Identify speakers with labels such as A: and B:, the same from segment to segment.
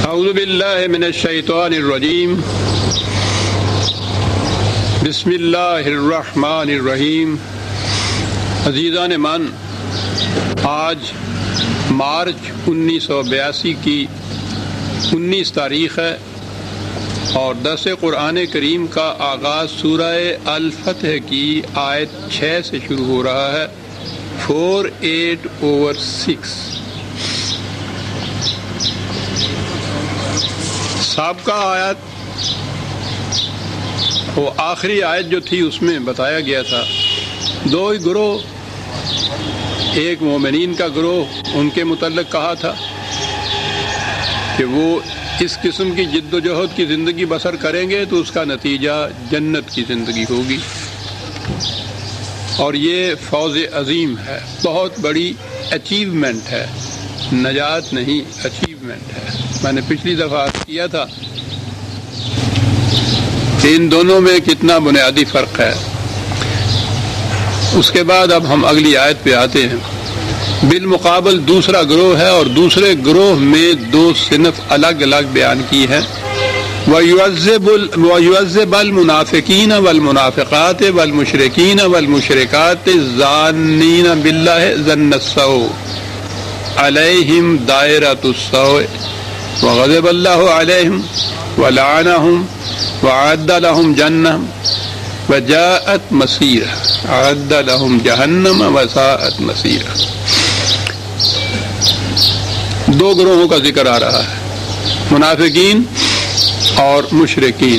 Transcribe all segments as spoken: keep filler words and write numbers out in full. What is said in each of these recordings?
A: اعوذ باللہ من الشیطان الرجیم بسم اللہ الرحمن الرحیم۔ عزیزان من، آج مارچ انیس سو بیاسی کی انیس تاریخ ہے اور درس قرآن کریم کا آغاز سورہ الفتح کی آیت چھ سے شروع ہو رہا ہے، فور ایٹ اوور سکس۔ سابقہ آیت وہ آخری آیت جو تھی اس میں بتایا گیا تھا دو ہی گروہ، ایک مومنین کا گروہ، ان کے متعلق کہا تھا کہ وہ اس قسم کی جد و جہد کی زندگی بسر کریں گے تو اس کا نتیجہ جنت کی زندگی ہوگی، اور یہ فوز عظیم ہے، بہت بڑی اچیومنٹ ہے، نجات نہیں اچیومنٹ ہے۔ میں نے پچھلی دفعہ عرض کیا تھا کہ ان دونوں میں کتنا بنیادی فرق ہے۔ اس کے بعد اب ہم اگلی آیت پہ آتے ہیں۔ بالمقابل دوسرا گروہ ہے، اور دوسرے گروہ میں دو صنف الگ الگ بیان کی ہیں۔ وَيُعَذِّبُ وَيُعَذِّبَ الْمُنَافِقِينَ وَالْمُنَافِقَاتِ وَالْمُشْرِكِينَ وَالْمُشْرِكَاتِ الظَّانِّينَ بِاللَّهِ ظَنَّ السَّوْءِ عَلَيْهِمْ دَائِرَةُ السَّوْءِ وغضب اللہ علیہم ولعنہم وعد لہم جہنم وجاءت مسیرہ عد لہم جہنم وساءت مسیرہ۔ دو گروہوں کا ذکر آ رہا ہے، منافقین اور مشرکین۔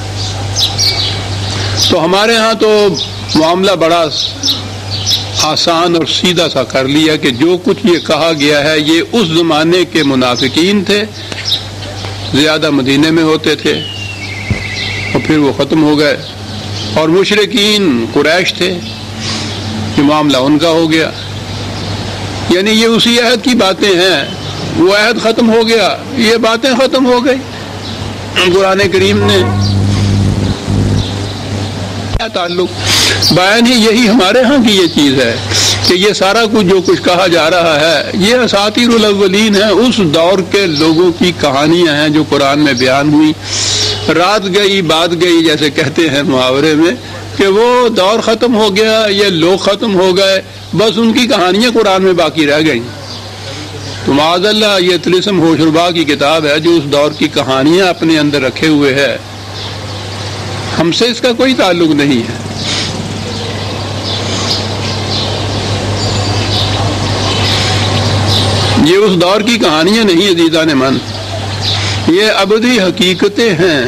A: تو ہمارے ہاں تو معاملہ بڑا آسان اور سیدھا سا کر لیا کہ جو کچھ یہ کہا گیا ہے یہ اس زمانے کے منافقین تھے، زیادہ مدینے میں ہوتے تھے اور پھر وہ ختم ہو گئے، اور مشرکین قریش تھے، یہ معاملہ ان کا ہو گیا۔ یعنی یہ اسی عہد کی باتیں ہیں، وہ عہد ختم ہو گیا، یہ باتیں ختم ہو گئی۔ قرآن کریم نے تعلق بیان ہی یہی ہمارے ہاں کی یہ چیز ہے کہ یہ سارا کچھ جو کچھ کہا جا رہا ہے یہ اساطیر الاولین ہیں، اس دور کے لوگوں کی کہانیاں ہیں جو قرآن میں بیان ہوئی۔ رات گئی بات گئی جیسے کہتے ہیں محاورے میں، کہ وہ دور ختم ہو گیا، یہ لوگ ختم ہو گئے، بس ان کی کہانیاں قرآن میں باقی رہ گئیں۔ تو معاذ اللہ یہ طلسم ہوش ربا کی کتاب ہے جو اس دور کی کہانیاں اپنے اندر رکھے ہوئے ہے، ہم سے اس کا کوئی تعلق نہیں ہے۔ یہ اس دور کی کہانیاں نہیں عزیزان من، یہ ابدی حقیقتیں ہیں۔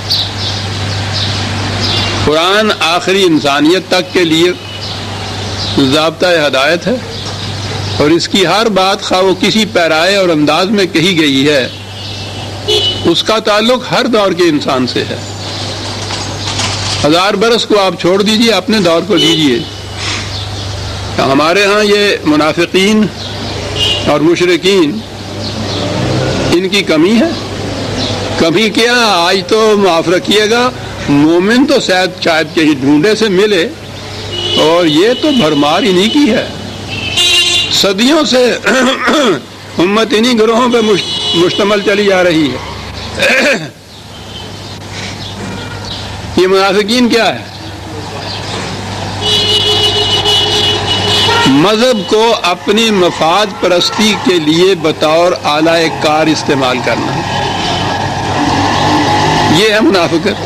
A: قرآن آخری انسانیت تک کے لیے ضابطۂ ہدایت ہے، اور اس کی ہر بات خواہ وہ کسی پیرائے اور انداز میں کہی گئی ہے، اس کا تعلق ہر دور کے انسان سے ہے۔ ہزار برس کو آپ چھوڑ دیجئے، اپنے دور کو لیجئے۔ ہمارے ہاں یہ منافقین اور مشرکین، ان کی کمی ہے۔ کمی کیا؟ آج تو معاف رکھیے گا، مومن تو شاید شاید کہیں ڈھونڈے سے ملے، اور یہ تو بھرمار انہی کی ہے۔ صدیوں سے امت انہی گروہوں پہ مشتمل چلی جا رہی ہے۔ یہ منافقین کیا ہے؟ مذہب کو اپنی مفاد پرستی کے لیے بطور آلہ کار استعمال کرنا، یہ ہے منافقت۔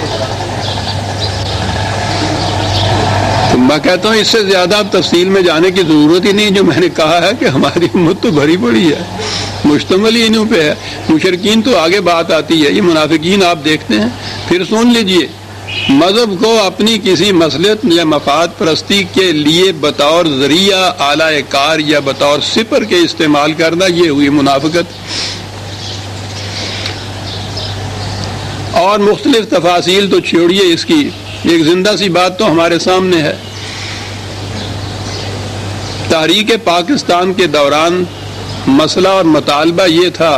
A: تو میں کہتا ہوں اس سے زیادہ اب تفصیل میں جانے کی ضرورت ہی نہیں، جو میں نے کہا ہے کہ ہماری امت تو بھری پڑی ہے، مشتمل ہی انہوں پہ ہے۔ مشرکین تو آگے بات آتی ہے، یہ منافقین آپ دیکھتے ہیں۔ پھر سن لیجئے، مذہب کو اپنی کسی مصلحت یا مفاد پرستی کے لیے بطور ذریعہ آلہ کار یا بطور سپر کے استعمال کرنا، یہ ہوئی منافقت۔ اور مختلف تفاصیل تو چھوڑیے اس کی، ایک زندہ سی بات تو ہمارے سامنے ہے۔ تحریک پاکستان کے دوران مسئلہ اور مطالبہ یہ تھا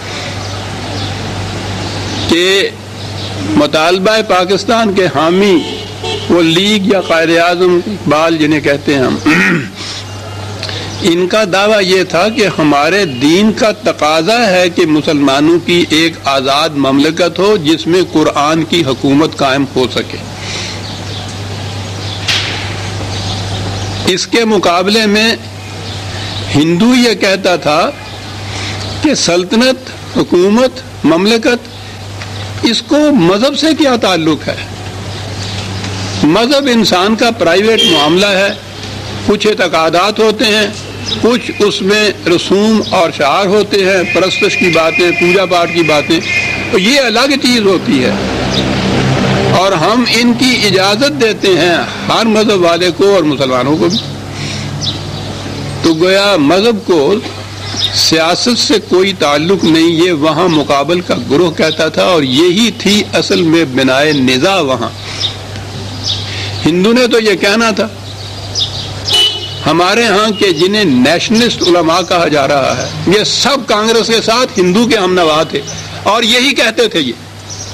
A: کہ مطالبہ پاکستان کے حامی وہ لیگ یا قائد اعظم اقبال جنہیں کہتے ہیں ہم، ان کا دعویٰ یہ تھا کہ ہمارے دین کا تقاضا ہے کہ مسلمانوں کی ایک آزاد مملکت ہو جس میں قرآن کی حکومت قائم ہو سکے. اس کے مقابلے میں ہندو یہ کہتا تھا کہ سلطنت، حکومت، مملکت، اس کو مذہب سے کیا تعلق ہے؟ مذہب انسان کا پرائیویٹ معاملہ ہے، کچھ اعتقادات ہوتے ہیں، کچھ اس میں رسوم اور شعار ہوتے ہیں، پرستش کی باتیں، پوجا پاٹ کی باتیں، تو یہ الگ چیز ہوتی ہے اور ہم ان کی اجازت دیتے ہیں ہر مذہب والے کو اور مسلمانوں کو بھی. تو گویا مذہب کو سیاست سے کوئی تعلق نہیں، یہ وہاں مقابل کا گروہ کہتا تھا اور یہی تھی اصل میں بنائے نزاع وہاں. ہندو نے تو یہ کہنا تھا ہمارے ہاں کہ جنہیں نیشنلسٹ علماء کہا جا رہا ہے یہ سب کانگریس کے ساتھ ہندو کے ہم نوا تھے اور یہی کہتے تھے. یہ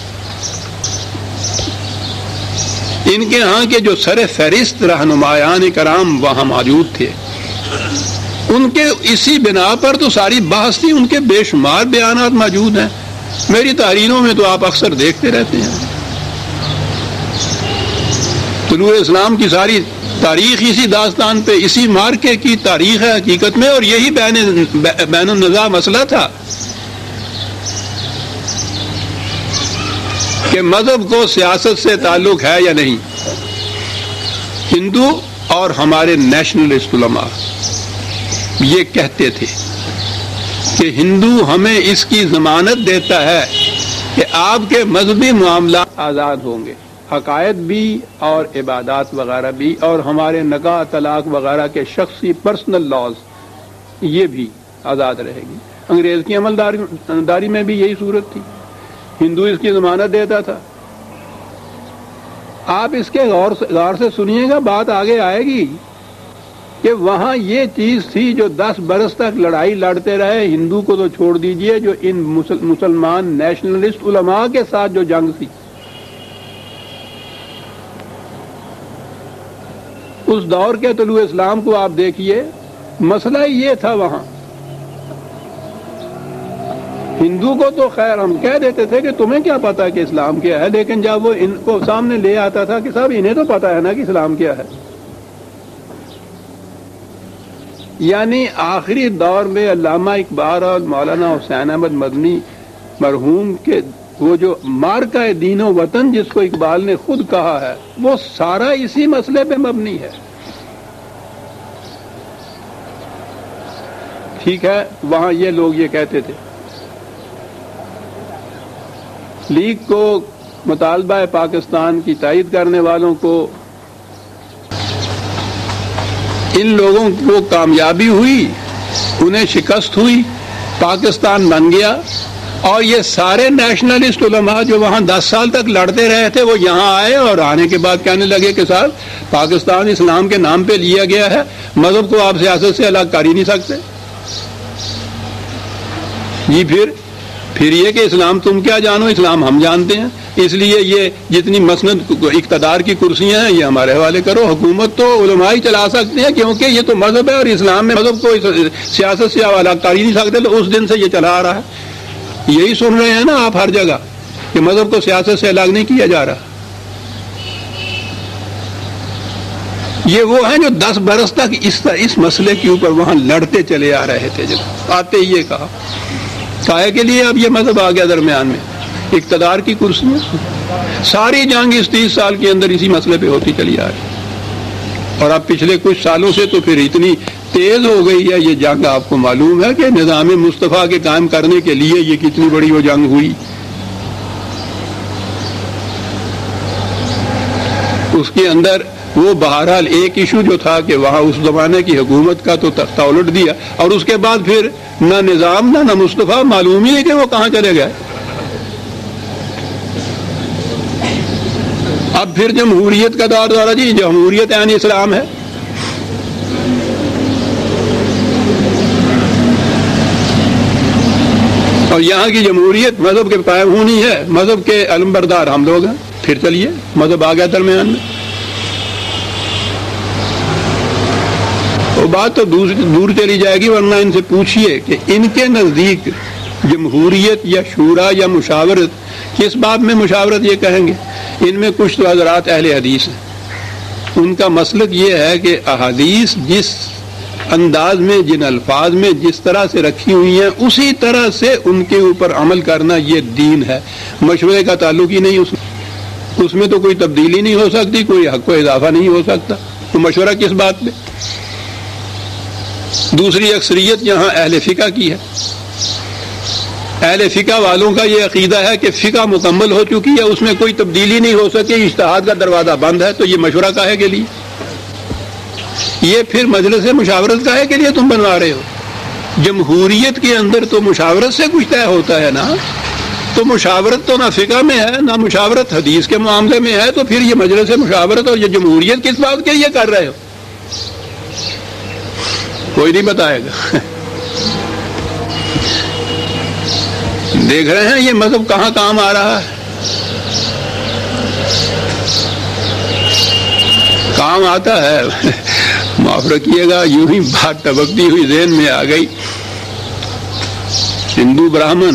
A: ان کے ہاں کے جو سر فہرست رہنمایان کرام وہاں موجود تھے، ان کے اسی بنا پر تو ساری بحث تھی. ان کے بے شمار بیانات موجود ہیں میری تحریروں میں، تو آپ اکثر دیکھتے رہتے ہیں. طلوع اسلام کی ساری تاریخ اسی داستان پہ، اسی مارکے کی تاریخ ہے حقیقت میں، اور یہی بین بین النزاع مسئلہ تھا کہ مذہب کو سیاست سے تعلق ہے یا نہیں. ہندو اور ہمارے نیشنلسٹ علماء یہ کہتے تھے کہ ہندو ہمیں اس کی ضمانت دیتا ہے کہ آپ کے مذہبی معاملات آزاد ہوں گے، عقائد بھی اور عبادات وغیرہ بھی، اور ہمارے نکاح طلاق وغیرہ کے شخصی پرسنل لاز یہ بھی آزاد رہے گی. انگریز کی عمل داری میں بھی یہی صورت تھی، ہندو اس کی ضمانت دیتا تھا. آپ اس کے غور سے غور سے سنیے گا، بات آگے آئے گی کہ وہاں یہ چیز تھی جو دس برس تک لڑائی لڑتے رہے. ہندو کو تو چھوڑ دیجئے، جو ان مسلمان نیشنلسٹ علماء کے ساتھ جو جنگ تھی، اس دور کے طلوع اسلام کو آپ دیکھیے، مسئلہ یہ تھا وہاں. ہندو کو تو خیر ہم کہہ دیتے تھے کہ تمہیں کیا پتا کہ اسلام کیا ہے، لیکن جب وہ ان کو سامنے لے آتا تھا کہ صاحب انہیں تو پتا ہے نا کہ اسلام کیا ہے. یعنی آخری دور میں علامہ اقبال اور مولانا حسین احمد مدنی مرحوم کے وہ جو مارکہ دین و وطن جس کو اقبال نے خود کہا ہے، وہ سارا اسی مسئلے پہ مبنی ہے. ٹھیک ہے، وہاں یہ لوگ یہ کہتے تھے. لیگ کو، مطالبہ پاکستان کی تائید کرنے والوں کو، ان لوگوں کو کامیابی ہوئی، انہیں شکست ہوئی، پاکستان بن گیا. اور یہ سارے نیشنلسٹ علماء جو وہاں دس سال تک لڑتے رہے تھے وہ یہاں آئے اور آنے کے بعد کہنے لگے کہ صاحب پاکستان اسلام کے نام پہ لیا گیا ہے، مذہب کو آپ سیاست سے الگ کر ہی نہیں سکتے. جی پھر پھر یہ کہ اسلام تم کیا جانو، اسلام ہم جانتے ہیں، اس لیے یہ جتنی مسند اقتدار کی کرسیاں ہیں یہ ہمارے حوالے کرو. حکومت تو علماء ہی چلا سکتے ہیں کیونکہ یہ تو مذہب ہے اور اسلام میں مذہب کو سیاست سے الگ کر ہی نہیں سکتے. تو اس دن سے یہ چلا آ رہا ہے. یہی سن رہے ہیں نا آپ ہر جگہ کہ مذہب کو سیاست سے الگ نہیں کیا جا رہا. یہ وہ ہیں جو دس برس تک اس اس مسئلے کے اوپر وہاں لڑتے چلے آ رہے تھے. جب آتے ہی یہ کہا کائے کے لیے اب یہ مذہب آ گیا درمیان میں، اقتدار کی کرسی میں. ساری جنگ اس تیس سال کے اندر اسی مسئلے پہ ہوتی چلی آ رہی، اور اب پچھلے کچھ سالوں سے تو پھر اتنی تیز ہو گئی ہے یہ جنگ. آپ کو معلوم ہے کہ نظام مصطفیٰ کے قائم کرنے کے لیے یہ کتنی بڑی وہ جنگ ہوئی. اس کے اندر وہ بہرحال ایک ایشو جو تھا کہ وہاں اس زمانے کی حکومت کا تو تختہ الٹ دیا، اور اس کے بعد پھر نہ نظام نہ نہ مصطفیٰ، معلوم ہی نہیں کہ وہ کہاں چلے گئے. اب پھر جمہوریت کا دور دورہ، جی جمہوریت یعنی اسلام ہے. اور یہاں کی جمہوریت مذہب کے قائم ہونی ہے، مذہب کے علمبردار ہم لوگ ہیں. پھر چلیے مذہب آ گیا درمیان میں. وہ بات تو دور دور چلی جائے گی، ورنہ ان سے پوچھیے کہ ان کے نزدیک جمہوریت یا شورا یا مشاورت کس باب میں مشاورت یہ کہیں گے؟ ان میں کچھ تو حضرات اہل حدیث ہیں، ان کا مسلک یہ ہے کہ احادیث جس انداز میں، جن الفاظ میں جس طرح سے رکھی ہوئی ہیں اسی طرح سے ان کے اوپر عمل کرنا یہ دین ہے، مشورے کا تعلق ہی نہیں اس میں اس میں تو کوئی تبدیلی نہیں ہو سکتی، کوئی حق و اضافہ نہیں ہو سکتا، تو مشورہ کس بات پہ؟ دوسری اکثریت یہاں اہل فقہ کی ہے، اہل فقہ والوں کا یہ عقیدہ ہے کہ فقہ مکمل ہو چکی ہے، اس میں کوئی تبدیلی نہیں ہو سکی، اجتہاد کا دروازہ بند ہے، تو یہ مشورہ کاہے کے لیے؟ یہ پھر مجلس مشاورت کاہے کے لیے تم بنوا رہے ہو؟ جمہوریت کے اندر تو مشاورت سے کچھ طے ہوتا ہے نا، تو مشاورت تو نہ فقہ میں ہے نہ مشاورت حدیث کے معاملے میں ہے، تو پھر یہ مجلس مشاورت اور یہ جمہوریت کس بات کے لیے کر رہے ہو؟ کوئی نہیں بتائے گا۔ دیکھ رہے ہیں یہ مذہب کہاں کام آ رہا ہے، کام آتا ہے۔ معاف رکھیے گا، یوں ہی بات ٹپکتی ہوئی ذہن میں آ گئی، ہندو براہمن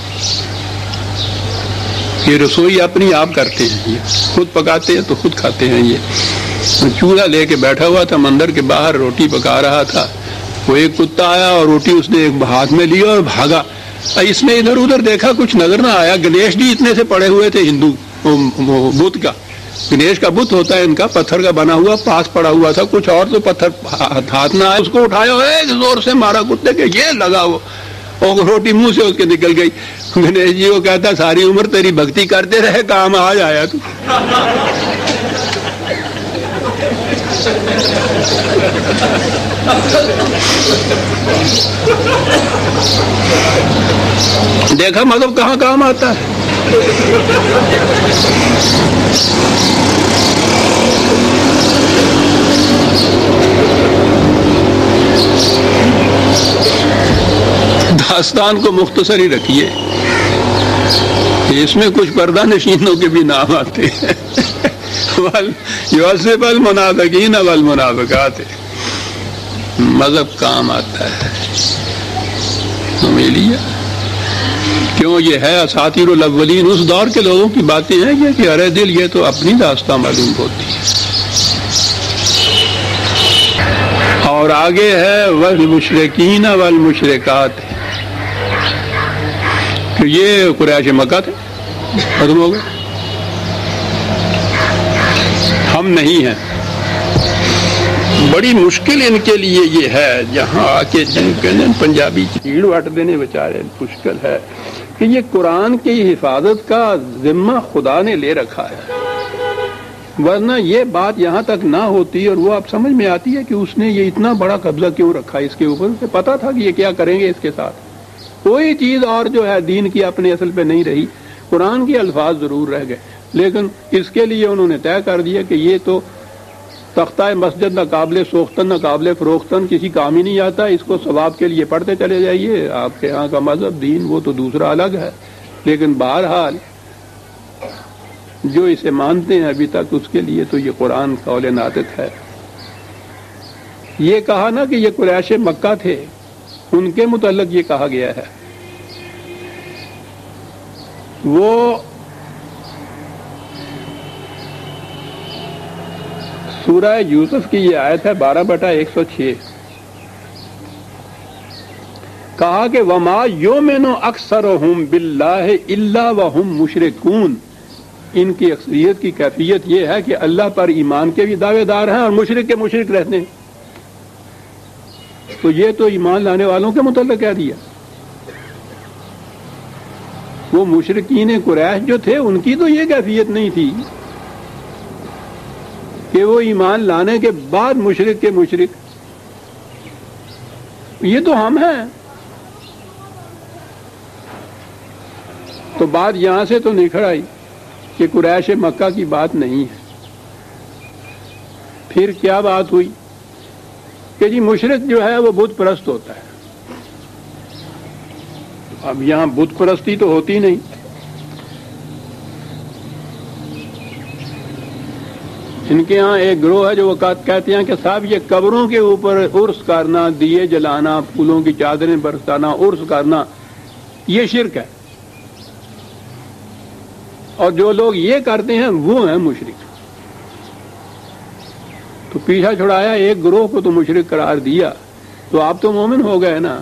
A: یہ رسوئی اپنی آپ کرتے ہیں، یہ خود پکاتے ہیں تو خود کھاتے ہیں۔ یہ چولہا لے کے بیٹھا ہوا تھا مندر کے باہر، روٹی پکا رہا تھا، وہ ایک کتا آیا اور روٹی اس نے ایک ہاتھ میں لی اور بھاگا۔ اس نے ادھر ادھر دیکھا، کچھ نظر نہ آیا۔ گنیش جی اتنے سے پڑے ہوئے تھے ہندو بت کا، گنیش کا بت ہوتا ہے ان کا، پتھر کا بنا ہوا، پاس پڑا ہوا تھا، کچھ اور تو پتھر ہاتھ نہ آیا، اس کو اٹھایا ایک زور سے مارا کتے کے، یہ لگا وہ اور روٹی منہ سے اس کے نکل گئی۔ گنیش جی کو کہتا ساری عمر تیری بھکتی کرتے رہے، کام آج آیا تو۔ دیکھا مطلب کہاں کام آتا ہے۔ داستان کو مختصر ہی رکھیے، اس میں کچھ پردہ نشینوں کے بھی نام آتے ہیں، یوسف المنافقین والمنافقات، مذہب کام آتا ہے۔ سمجھ لیا کیوں؟ یہ ہے اساطیر الاولین، اس دور کے لوگوں کی باتیں ہیں یہ کہ ارے دل یہ تو اپنی داستان معلوم ہوتی ہے۔ اور آگے ہے والمشرکین والمشرکات، کہ یہ قریش مکہ تھے، ختم ہو گئے، ہم نہیں ہیں۔ بڑی مشکل ان کے لیے یہ ہے، جہاں آ کے جن کے پنجابی چیڑ واٹ دینے بیچارے مشکل ہے کہ یہ قرآن کی حفاظت کا ذمہ خدا نے لے رکھا ہے، ورنہ یہ بات یہاں تک نہ ہوتی اور وہ اب سمجھ میں آتی ہے کہ اس نے یہ اتنا بڑا قبضہ کیوں رکھا اس کے اوپر، اسے پتا تھا کہ یہ کیا کریں گے اس کے ساتھ۔ کوئی چیز اور جو ہے دین کی اپنے اصل پہ نہیں رہی، قرآن کے الفاظ ضرور رہ گئے، لیکن اس کے لیے انہوں نے طے کر دیا کہ یہ تو تختہ مسجد نہ قابل سوختن نہ قابل فروختن، کسی کام ہی نہیں آتا، اس کو ثواب کے لیے پڑھتے چلے جائیے۔ آپ کے ہاں کا مذہب دین وہ تو دوسرا الگ ہے، لیکن بہرحال جو اسے مانتے ہیں ابھی تک اس کے لیے تو یہ قرآن قول ناطق ہے۔ یہ کہا نا کہ یہ قریش مکہ تھے، ان کے متعلق یہ کہا گیا ہے، وہ سورہ یوسف کی یہ آیت ہے بارہ بٹا ایک سو چھ، کہا کہ وما یؤمن اکثرهم باللہ الا وهم مشرکون، ان کی اکثریت کی کیفیت یہ ہے کہ اللہ پر ایمان کے بھی دعوے دار ہیں اور مشرک کے مشرک رہتے ہیں۔ تو یہ تو ایمان لانے والوں کے متعلق کہہ دیا۔ وہ مشرکین قریش جو تھے ان کی تو یہ کیفیت نہیں تھی کہ وہ ایمان لانے کے بعد مشرک کے مشرک، یہ تو ہم ہیں۔ تو بات یہاں سے تو نکھر آئی کہ قریش مکہ کی بات نہیں ہے۔ پھر کیا بات ہوئی کہ جی مشرک جو ہے وہ بت پرست ہوتا ہے۔ اب یہاں بت پرستی تو ہوتی نہیں، ان کے ہاں ایک گروہ ہے جو وہ کہتے ہیں کہ صاحب یہ قبروں کے اوپر عرس کرنا، دیے جلانا، پھولوں کی چادریں برسانا، عرس کرنا، یہ شرک ہے، اور جو لوگ یہ کرتے ہیں وہ ہیں مشرک۔ تو پیچھا چھڑایا ایک گروہ کو تو مشرک قرار دیا، تو آپ تو مومن ہو گئے نا۔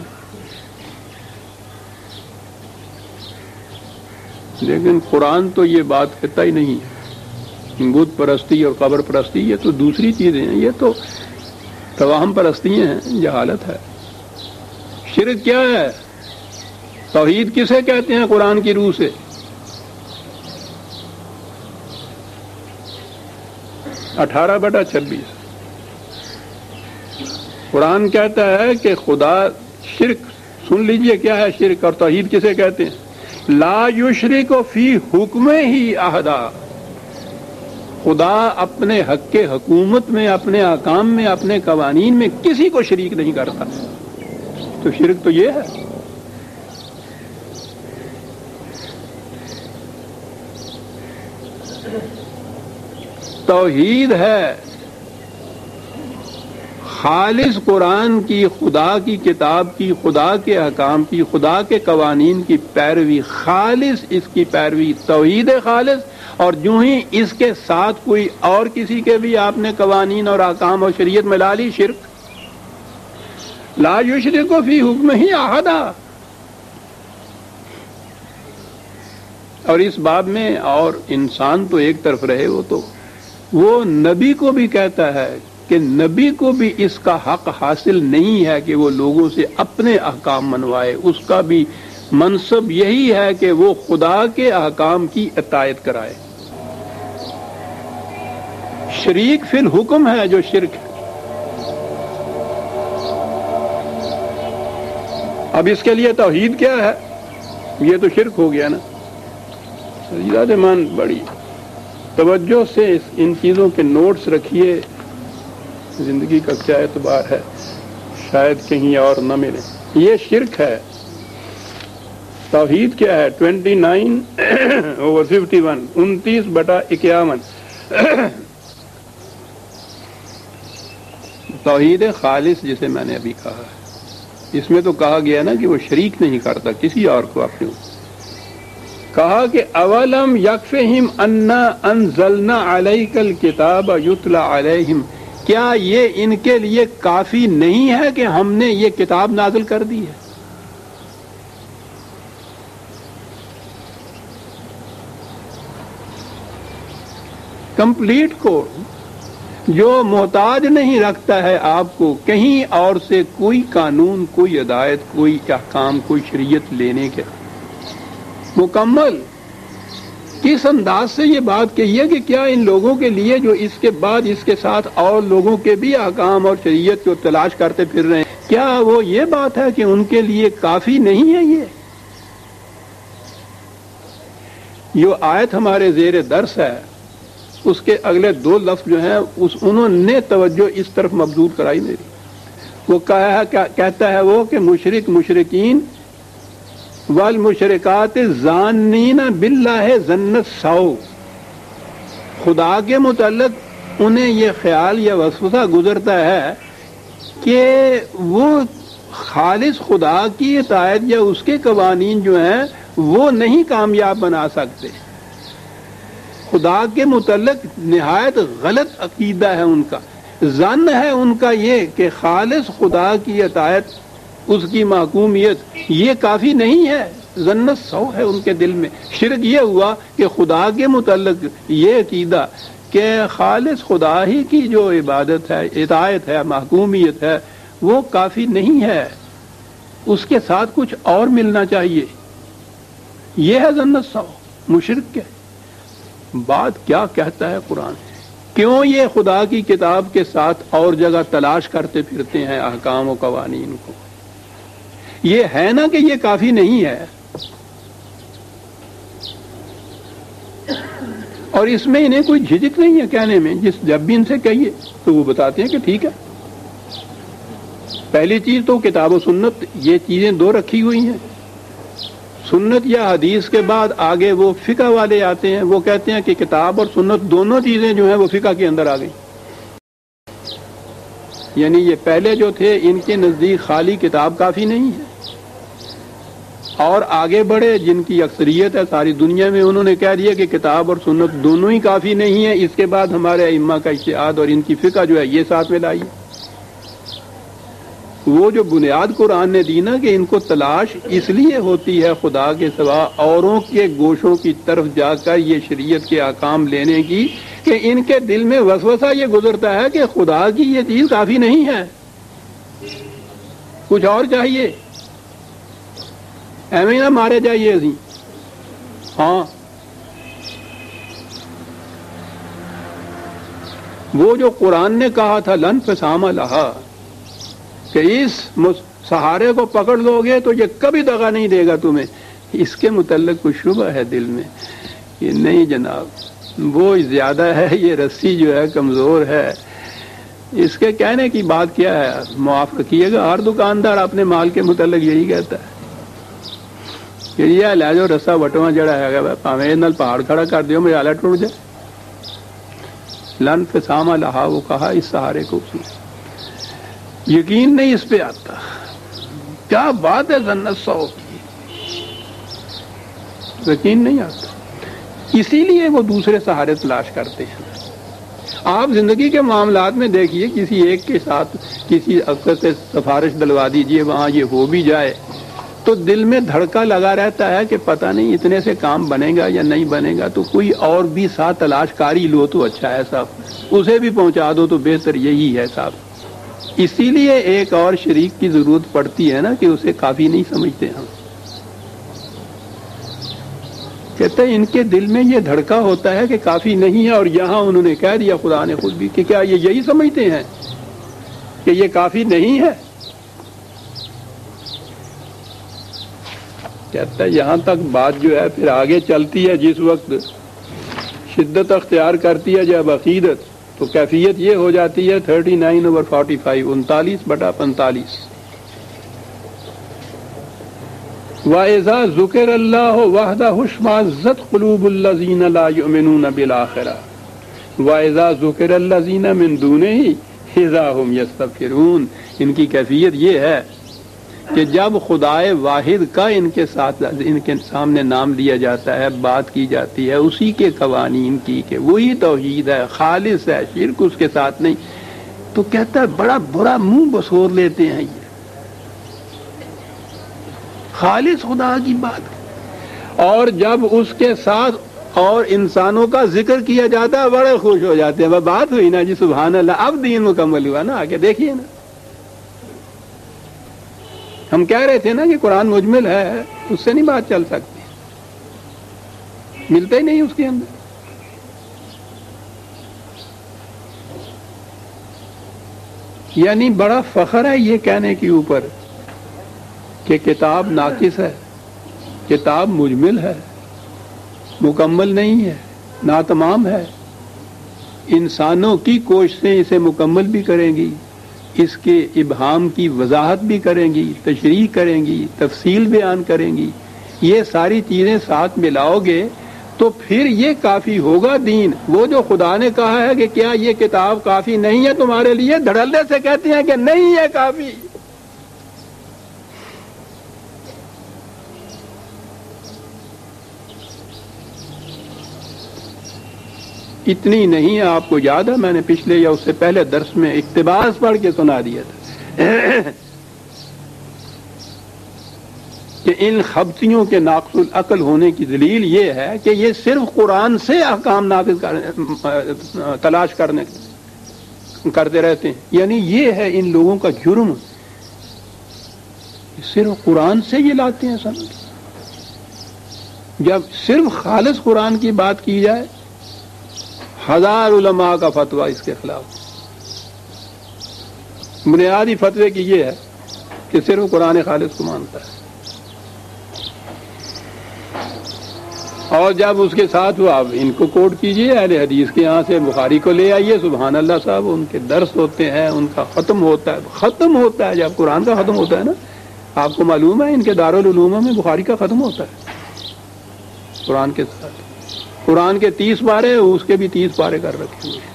A: لیکن قرآن تو یہ بات کہتا ہی نہیں ہے۔ بت پرستی اور قبر پرستی یہ تو دوسری چیزیں ہیں، یہ تو توہم پرستیاں ہیں، جہالت ہے۔ شرک کیا ہے؟ توحید کسے کہتے ہیں قرآن کی روح سے؟ اٹھارہ بٹا چھبیس قرآن کہتا ہے کہ خدا شرک، سن لیجئے کیا ہے شرک، اور توحید کسے کہتے ہیں؟ لا یشرک فی حکم ہی احدا، خدا اپنے حق کے حکومت میں، اپنے احکام میں، اپنے قوانین میں کسی کو شریک نہیں کرتا۔ تو شرک تو یہ ہے۔ توحید ہے خالص قرآن کی، خدا کی کتاب کی، خدا کے احکام کی، خدا کے قوانین کی پیروی، خالص اس کی پیروی، توحید خالص۔ اور جو ہی اس کے ساتھ کوئی اور کسی کے بھی آپ نے قوانین اور احکام اور شریعت میں لا لی، شرک۔ لا یشرک فی حکم ہی احدا۔ اور اس باب میں اور انسان تو ایک طرف رہے، وہ تو وہ نبی کو بھی کہتا ہے کہ نبی کو بھی اس کا حق حاصل نہیں ہے کہ وہ لوگوں سے اپنے احکام منوائے، اس کا بھی منصب یہی ہے کہ وہ خدا کے احکام کی اطاعت کرائے۔ شریک فی الحکم ہے جو شرک ہے۔ اب اس کے لیے توحید کیا ہے؟ یہ تو شرک ہو گیا نا۔ سجدہ مان بڑی توجہ سے ان چیزوں کے نوٹس رکھیے، زندگی کا کیا اعتبار ہے، شاید کہیں اور نہ ملے۔ یہ شرک ہے۔ توحید کیا ہے؟ Twenty nine over fifty one, انتیس بٹا اکیاون۔ توحید خالص جسے میں نے ابھی کہا ہے، اس میں تو کہا گیا نا کہ وہ شریک نہیں کرتا کسی اور کو اپنے اوپر۔ کہا کہ اولم یکفہم انا انزلنا علیک الکتاب یتلی علیہم، کیا یہ ان کے لیے کافی نہیں ہے کہ ہم نے یہ کتاب نازل کر دی ہے؟ کمپلیٹ کوڈ جو محتاج نہیں رکھتا ہے آپ کو کہیں اور سے کوئی قانون، کوئی ہدایت، کوئی احکام، کوئی شریعت لینے کے، مکمل۔ کس انداز سے یہ بات کہی ہے کہ کیا ان لوگوں کے لیے جو اس کے بعد اس کے ساتھ اور لوگوں کے بھی احکام اور شریعت کو تلاش کرتے پھر رہے ہیں، کیا وہ یہ بات ہے کہ ان کے لیے کافی نہیں ہے؟ یہ جو آیت ہمارے زیر درس ہے اس کے اگلے دو لفظ جو ہیں اس انہوں نے توجہ اس طرف مبذول کرائی میری۔ وہ کہا کہتا ہے وہ کہ مشرک مشرکین والمشرکات ظانین باللہ ظن السوء، خدا کے متعلق انہیں یہ خیال یا وسوسہ گزرتا ہے کہ وہ خالص خدا کی اطاعت یا اس کے قوانین جو ہیں وہ نہیں کامیاب بنا سکتے۔ خدا کے متعلق نہایت غلط عقیدہ ہے ان کا، ظن ہے ان کا یہ کہ خالص خدا کی اطاعت، اس کی محکومیت یہ کافی نہیں ہے، ظن السوء ہے ان کے دل میں۔ شرک یہ ہوا کہ خدا کے متعلق یہ عقیدہ کہ خالص خدا ہی کی جو عبادت ہے، اطاعت ہے، محکومیت ہے، وہ کافی نہیں ہے، اس کے ساتھ کچھ اور ملنا چاہیے۔ یہ ہے ظن السوء، مشرک کے۔ بات کیا کہتا ہے قرآن؟ کیوں یہ خدا کی کتاب کے ساتھ اور جگہ تلاش کرتے پھرتے ہیں احکام و قوانین کو؟ یہ ہے نا کہ یہ کافی نہیں ہے، اور اس میں انہیں کوئی جھجک نہیں ہے کہنے میں۔ جس جب بھی ان سے کہیے تو وہ بتاتے ہیں کہ ٹھیک ہے۔ پہلی چیز تو کتاب و سنت، یہ چیزیں دو رکھی ہوئی ہیں، سنت یا حدیث کے بعد آگے وہ فقہ والے آتے ہیں، وہ کہتے ہیں کہ کتاب اور سنت دونوں چیزیں جو ہیں وہ فقہ کے اندر آ گئی. یعنی یہ پہلے جو تھے ان کے نزدیک خالی کتاب کافی نہیں ہے، اور آگے بڑھے جن کی اکثریت ہے ساری دنیا میں، انہوں نے کہہ دیا کہ کتاب اور سنت دونوں ہی کافی نہیں ہے، اس کے بعد ہمارے ائمہ کا اجتہاد اور ان کی فقہ جو ہے یہ ساتھ میں لائیے. وہ جو بنیاد قرآن نے دی نا کہ ان کو تلاش اس لیے ہوتی ہے خدا کے سوا اوروں کے گوشوں کی طرف جا کر یہ شریعت کے احکام لینے کی، کہ ان کے دل میں وسوسہ یہ گزرتا ہے کہ خدا کی یہ چیز کافی نہیں ہے، کچھ اور چاہیے، ایویں نہ مارے جائیے اسی. ہاں وہ جو قرآن نے کہا تھا لن فسام لہا، کہ اس سہارے کو پکڑ لو گے تو یہ کبھی دغا نہیں دے گا تمہیں، اس کے متعلق کچھ شبہ ہے دل میں کہ نہیں جناب وہ زیادہ ہے، یہ رسی جو ہے کمزور ہے. اس کے کہنے کی بات کیا ہے، معاف رکھیے گا، ہر دکاندار اپنے مال کے متعلق یہی کہتا ہے کہ یہ لے جو رسا وٹواں جڑا ہے پاویں نال پہاڑ کھڑا کر دیو میرا ٹوٹ جائے. لن فسام لہا وہ کہا اس سہارے کو، اس نے یقین نہیں اس پہ آتا. کیا بات ہے ذنت سو کی، یقین نہیں آتا، اسی لیے وہ دوسرے سہارے تلاش کرتے ہیں. آپ زندگی کے معاملات میں دیکھیے، کسی ایک کے ساتھ کسی افسر سے سفارش دلوا دیجئے، وہاں یہ ہو بھی جائے تو دل میں دھڑکا لگا رہتا ہے کہ پتہ نہیں اتنے سے کام بنے گا یا نہیں بنے گا، تو کوئی اور بھی ساتھ تلاش کاری لو تو اچھا ہے صاحب، اسے بھی پہنچا دو تو بہتر یہی ہے صاحب. اسی لیے ایک اور شریک کی ضرورت پڑتی ہے نا کہ اسے کافی نہیں سمجھتے ہم. کہتے ہیں ان کے دل میں یہ دھڑکا ہوتا ہے کہ کافی نہیں ہے، اور یہاں انہوں نے کہہ دیا خدا نے خود بھی کہ کیا یہ یہی سمجھتے ہیں کہ یہ کافی نہیں ہے. کہتا ہے یہاں تک بات جو ہے پھر آگے چلتی ہے، جس وقت شدت اختیار کرتی ہے جب عقیدت، تو کیفیت یہ ہو جاتی ہے thirty nine over forty five انتالیس بٹا پینتالیس. وَإِذَا ذُكِرَ اللَّهُ وَحْدَهُ اشْمَأَزَّتْ قُلُوبُ الَّذِينَ لَا يُؤْمِنُونَ بِالْآخِرَةِ وَإِذَا ذُكِرَ الَّذِينَ مِن دُونِهِ إِذَا هُمْ يَسْتَبْشِرُونَ. ان کی کیفیت یہ ہے کہ جب خدائے واحد کا ان کے ساتھ ان کے سامنے نام لیا جاتا ہے، بات کی جاتی ہے اسی کے قوانین کی کہ وہی توحید ہے، خالص ہے، شرک اس کے ساتھ نہیں، تو کہتا ہے بڑا برا منہ بسور لیتے ہیں یہ خالص خدا کی بات. اور جب اس کے ساتھ اور انسانوں کا ذکر کیا جاتا ہے بڑے خوش ہو جاتے ہیں. وہ بات ہوئی نا جی، سبحان اللہ، اب دین مکمل ہوا نا. آگے دیکھیے نا، ہم کہہ رہے تھے نا کہ قرآن مجمل ہے، اس سے نہیں بات چل سکتی، ملتا ہی نہیں اس کے اندر. یعنی بڑا فخر ہے یہ کہنے کے اوپر کہ کتاب ناقص ہے، کتاب مجمل ہے، مکمل نہیں ہے، ناتمام ہے. انسانوں کی کوششیں اسے مکمل بھی کریں گی، اس کے ابہام کی وضاحت بھی کریں گی، تشریح کریں گی، تفصیل بیان کریں گی. یہ ساری چیزیں ساتھ ملاؤ گے تو پھر یہ کافی ہوگا دین. وہ جو خدا نے کہا ہے کہ کیا یہ کتاب کافی نہیں ہے تمہارے لیے، دھڑلے سے کہتے ہیں کہ نہیں ہے کافی. اتنی نہیں ہے. آپ کو یاد ہے میں نے پچھلے یا اس سے پہلے درس میں اقتباس پڑھ کے سنا دیا تھا کہ ان خبطیوں کے ناقص العقل ہونے کی دلیل یہ ہے کہ یہ صرف قرآن سے احکام نافذ تلاش کرنے کرتے رہتے ہیں. یعنی یہ ہے ان لوگوں کا جرم، صرف قرآن سے یہ لاتے ہیں سمجھ. جب صرف خالص قرآن کی بات کی جائے، ہزار علماء کا فتویٰ اس کے خلاف. بنیادی فتوے کی یہ ہے کہ صرف قرآن خالص کو مانتا ہے، اور جب اس کے ساتھ وہ آپ ان کو کوٹ کیجئے، اہل حدیث کے یہاں سے بخاری کو لے آئیے، سبحان اللہ صاحب، ان کے درس ہوتے ہیں، ان کا ختم ہوتا ہے ختم ہوتا ہے جب قرآن کا ختم ہوتا ہے نا، آپ کو معلوم ہے ان کے دارالعلوم میں بخاری کا ختم ہوتا ہے قرآن کے ساتھ. قرآن کے تیس پارے اس کے بھی تیس پارے کر رکھے ہوئے ہیں.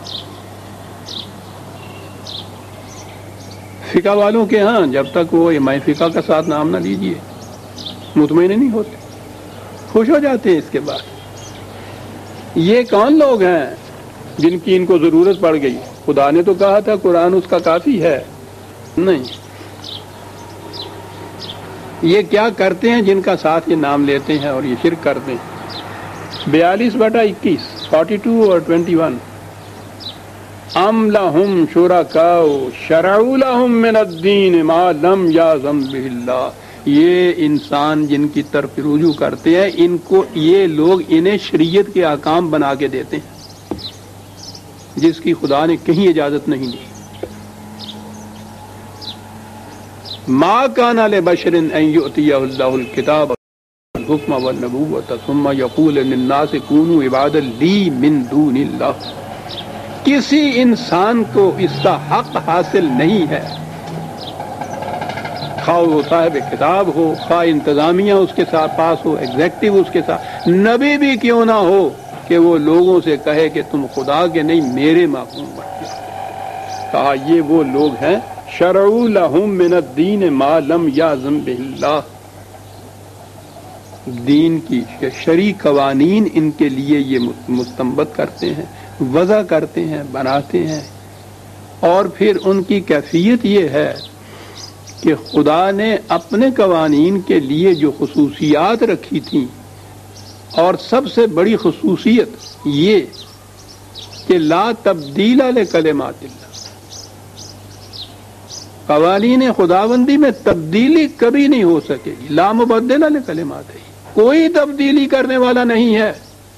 A: فقہ والوں کے ہاں جب تک وہ امام فقہ کا ساتھ نام نہ لیجیے مطمئن نہیں ہوتے, خوش ہو جاتے ہیں اس کے بعد. یہ کون لوگ ہیں جن کی ان کو ضرورت پڑ گئی؟ خدا نے تو کہا تھا قرآن اس کا کافی ہے. نہیں, یہ کیا کرتے ہیں جن کا ساتھ یہ نام لیتے ہیں اور یہ شرک کرتے ہیں. بیالیس بٹا اکیس فورٹی ٹو اور ٹوینٹی ون. ام لہم شرکاء شرعوا لہم من الدین ما لم یأذن بہ اللہ. یہ انسان جن کی طرف رجوع کرتے ہیں ان کو یہ لوگ انہیں شریعت کے احکام بنا کے دیتے ہیں جس کی خدا نے کہیں اجازت نہیں دی. ما کان لبشر ان یؤتیہ اللہ الکتاب والحکم والنبوۃ ثم یقول للناس کونوا عبادا لی من دون اللہ. کسی انسان کو اس کا حق حاصل نہیں ہے, خواہ وہ صاحب کتاب ہو, خواہ انتظامیہ اس کے ساتھ پاس ہو, ایگزیکٹو اس کے ساتھ, نبی بھی کیوں نہ ہو, کہ وہ لوگوں سے کہے کہ تم خدا کے نہیں میرے محکوم بنتے. کہا یہ وہ لوگ ہیں شرعوا لہم من الدین ما لم یأذن بہ اللہ. دین کی شرعی قوانین ان کے لیے یہ مستنبط کرتے ہیں, وضع کرتے ہیں, بناتے ہیں. اور پھر ان کی کیفیت یہ ہے کہ خدا نے اپنے قوانین کے لیے جو خصوصیات رکھی تھیں, اور سب سے بڑی خصوصیت یہ کہ لا تبدیل لکلمات اللہ. قوانین خداوندی میں تبدیلی کبھی نہیں ہو سکے گی. لا مبدل لکلمات ہے, کوئی تبدیلی کرنے والا نہیں ہے.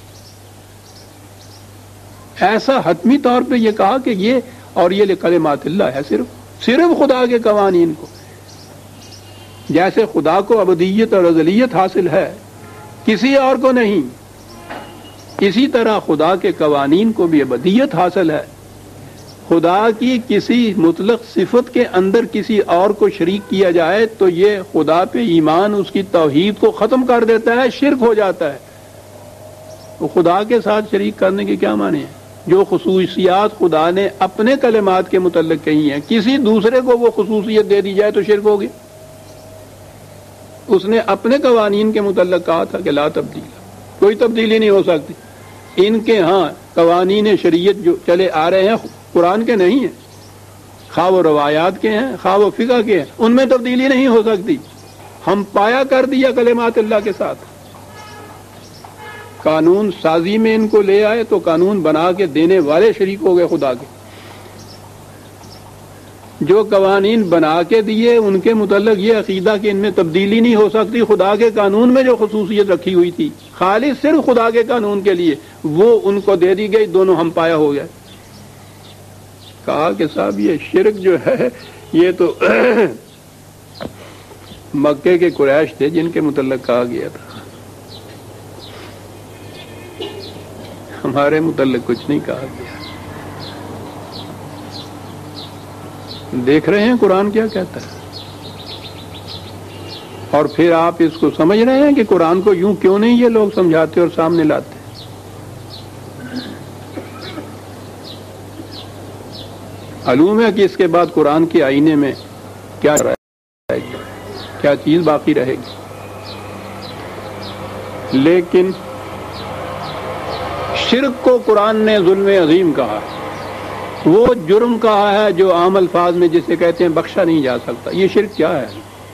A: ایسا حتمی طور پہ یہ کہا کہ یہ اور یہ لکلمات اللہ ہے, صرف صرف خدا کے قوانین کو. جیسے خدا کو ابدیت اور ازلیت حاصل ہے کسی اور کو نہیں, اسی طرح خدا کے قوانین کو بھی ابدیت حاصل ہے. خدا کی کسی مطلق صفت کے اندر کسی اور کو شریک کیا جائے تو یہ خدا پہ ایمان, اس کی توحید کو ختم کر دیتا ہے, شرک ہو جاتا ہے. تو خدا کے ساتھ شریک کرنے کے کیا معنی ہے؟ جو خصوصیات خدا نے اپنے کلمات کے متعلق کہی ہیں کسی دوسرے کو وہ خصوصیت دے دی جائے تو شرک ہوگی. اس نے اپنے قوانین کے متعلق کہا تھا کہ لا تبدیل, کوئی تبدیلی نہیں ہو سکتی. ان کے ہاں قوانین شریعت جو چلے آ رہے ہیں قرآن کے نہیں ہیں, خواہ وہ روایات کے ہیں خواہ وہ فقہ کے ہیں, ان میں تبدیلی نہیں ہو سکتی. ہم پایا کر دیا کلمات اللہ کے ساتھ. قانون سازی میں ان کو لے آئے تو قانون بنا کے دینے والے شریک ہو گئے خدا کے. جو قوانین بنا کے دیے ان کے متعلق یہ عقیدہ کہ ان میں تبدیلی نہیں ہو سکتی. خدا کے قانون میں جو خصوصیت رکھی ہوئی تھی خالص صرف خدا کے قانون کے لیے, وہ ان کو دے دی گئی, دونوں ہم پایا ہو گئے. کہا کہ صاحب یہ شرک جو ہے یہ تو مکے کے قریش تھے جن کے متعلق کہا گیا تھا, ہمارے متعلق کچھ نہیں کہا گیا. دیکھ رہے ہیں قرآن کیا کہتا ہے, اور پھر آپ اس کو سمجھ رہے ہیں کہ قرآن کو یوں کیوں نہیں یہ لوگ سمجھاتے اور سامنے لاتے. معلوم ہے کہ اس کے بعد قرآن کے آئینے میں کیا رہے گی, کیا چیز باقی رہے گی. لیکن شرک کو قرآن نے ظلم عظیم کہا, وہ جرم کہا ہے جو عام الفاظ میں جسے کہتے ہیں بخشا نہیں جا سکتا. یہ شرک کیا ہے؟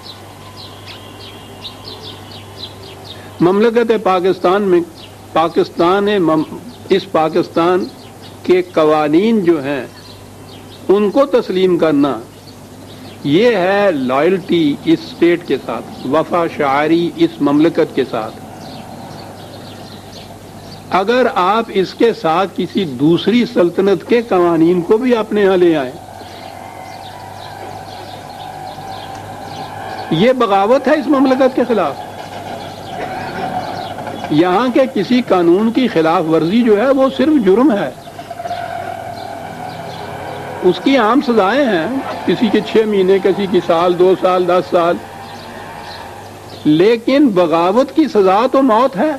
A: مملکت پاکستان میں پاکستان اس پاکستان کے قوانین جو ہیں ان کو تسلیم کرنا, یہ ہے لائلٹی اس اسٹیٹ کے ساتھ, وفا شعاری اس مملکت کے ساتھ. اگر آپ اس کے ساتھ کسی دوسری سلطنت کے قوانین کو بھی اپنے یہاں لے آئیں, یہ بغاوت ہے اس مملکت کے خلاف. یہاں کے کسی قانون کی خلاف ورزی جو ہے وہ صرف جرم ہے, اس کی عام سزائیں ہیں, کسی کے چھ مہینے, کسی کی سال, دو سال, دس سال, لیکن بغاوت کی سزا تو موت ہے،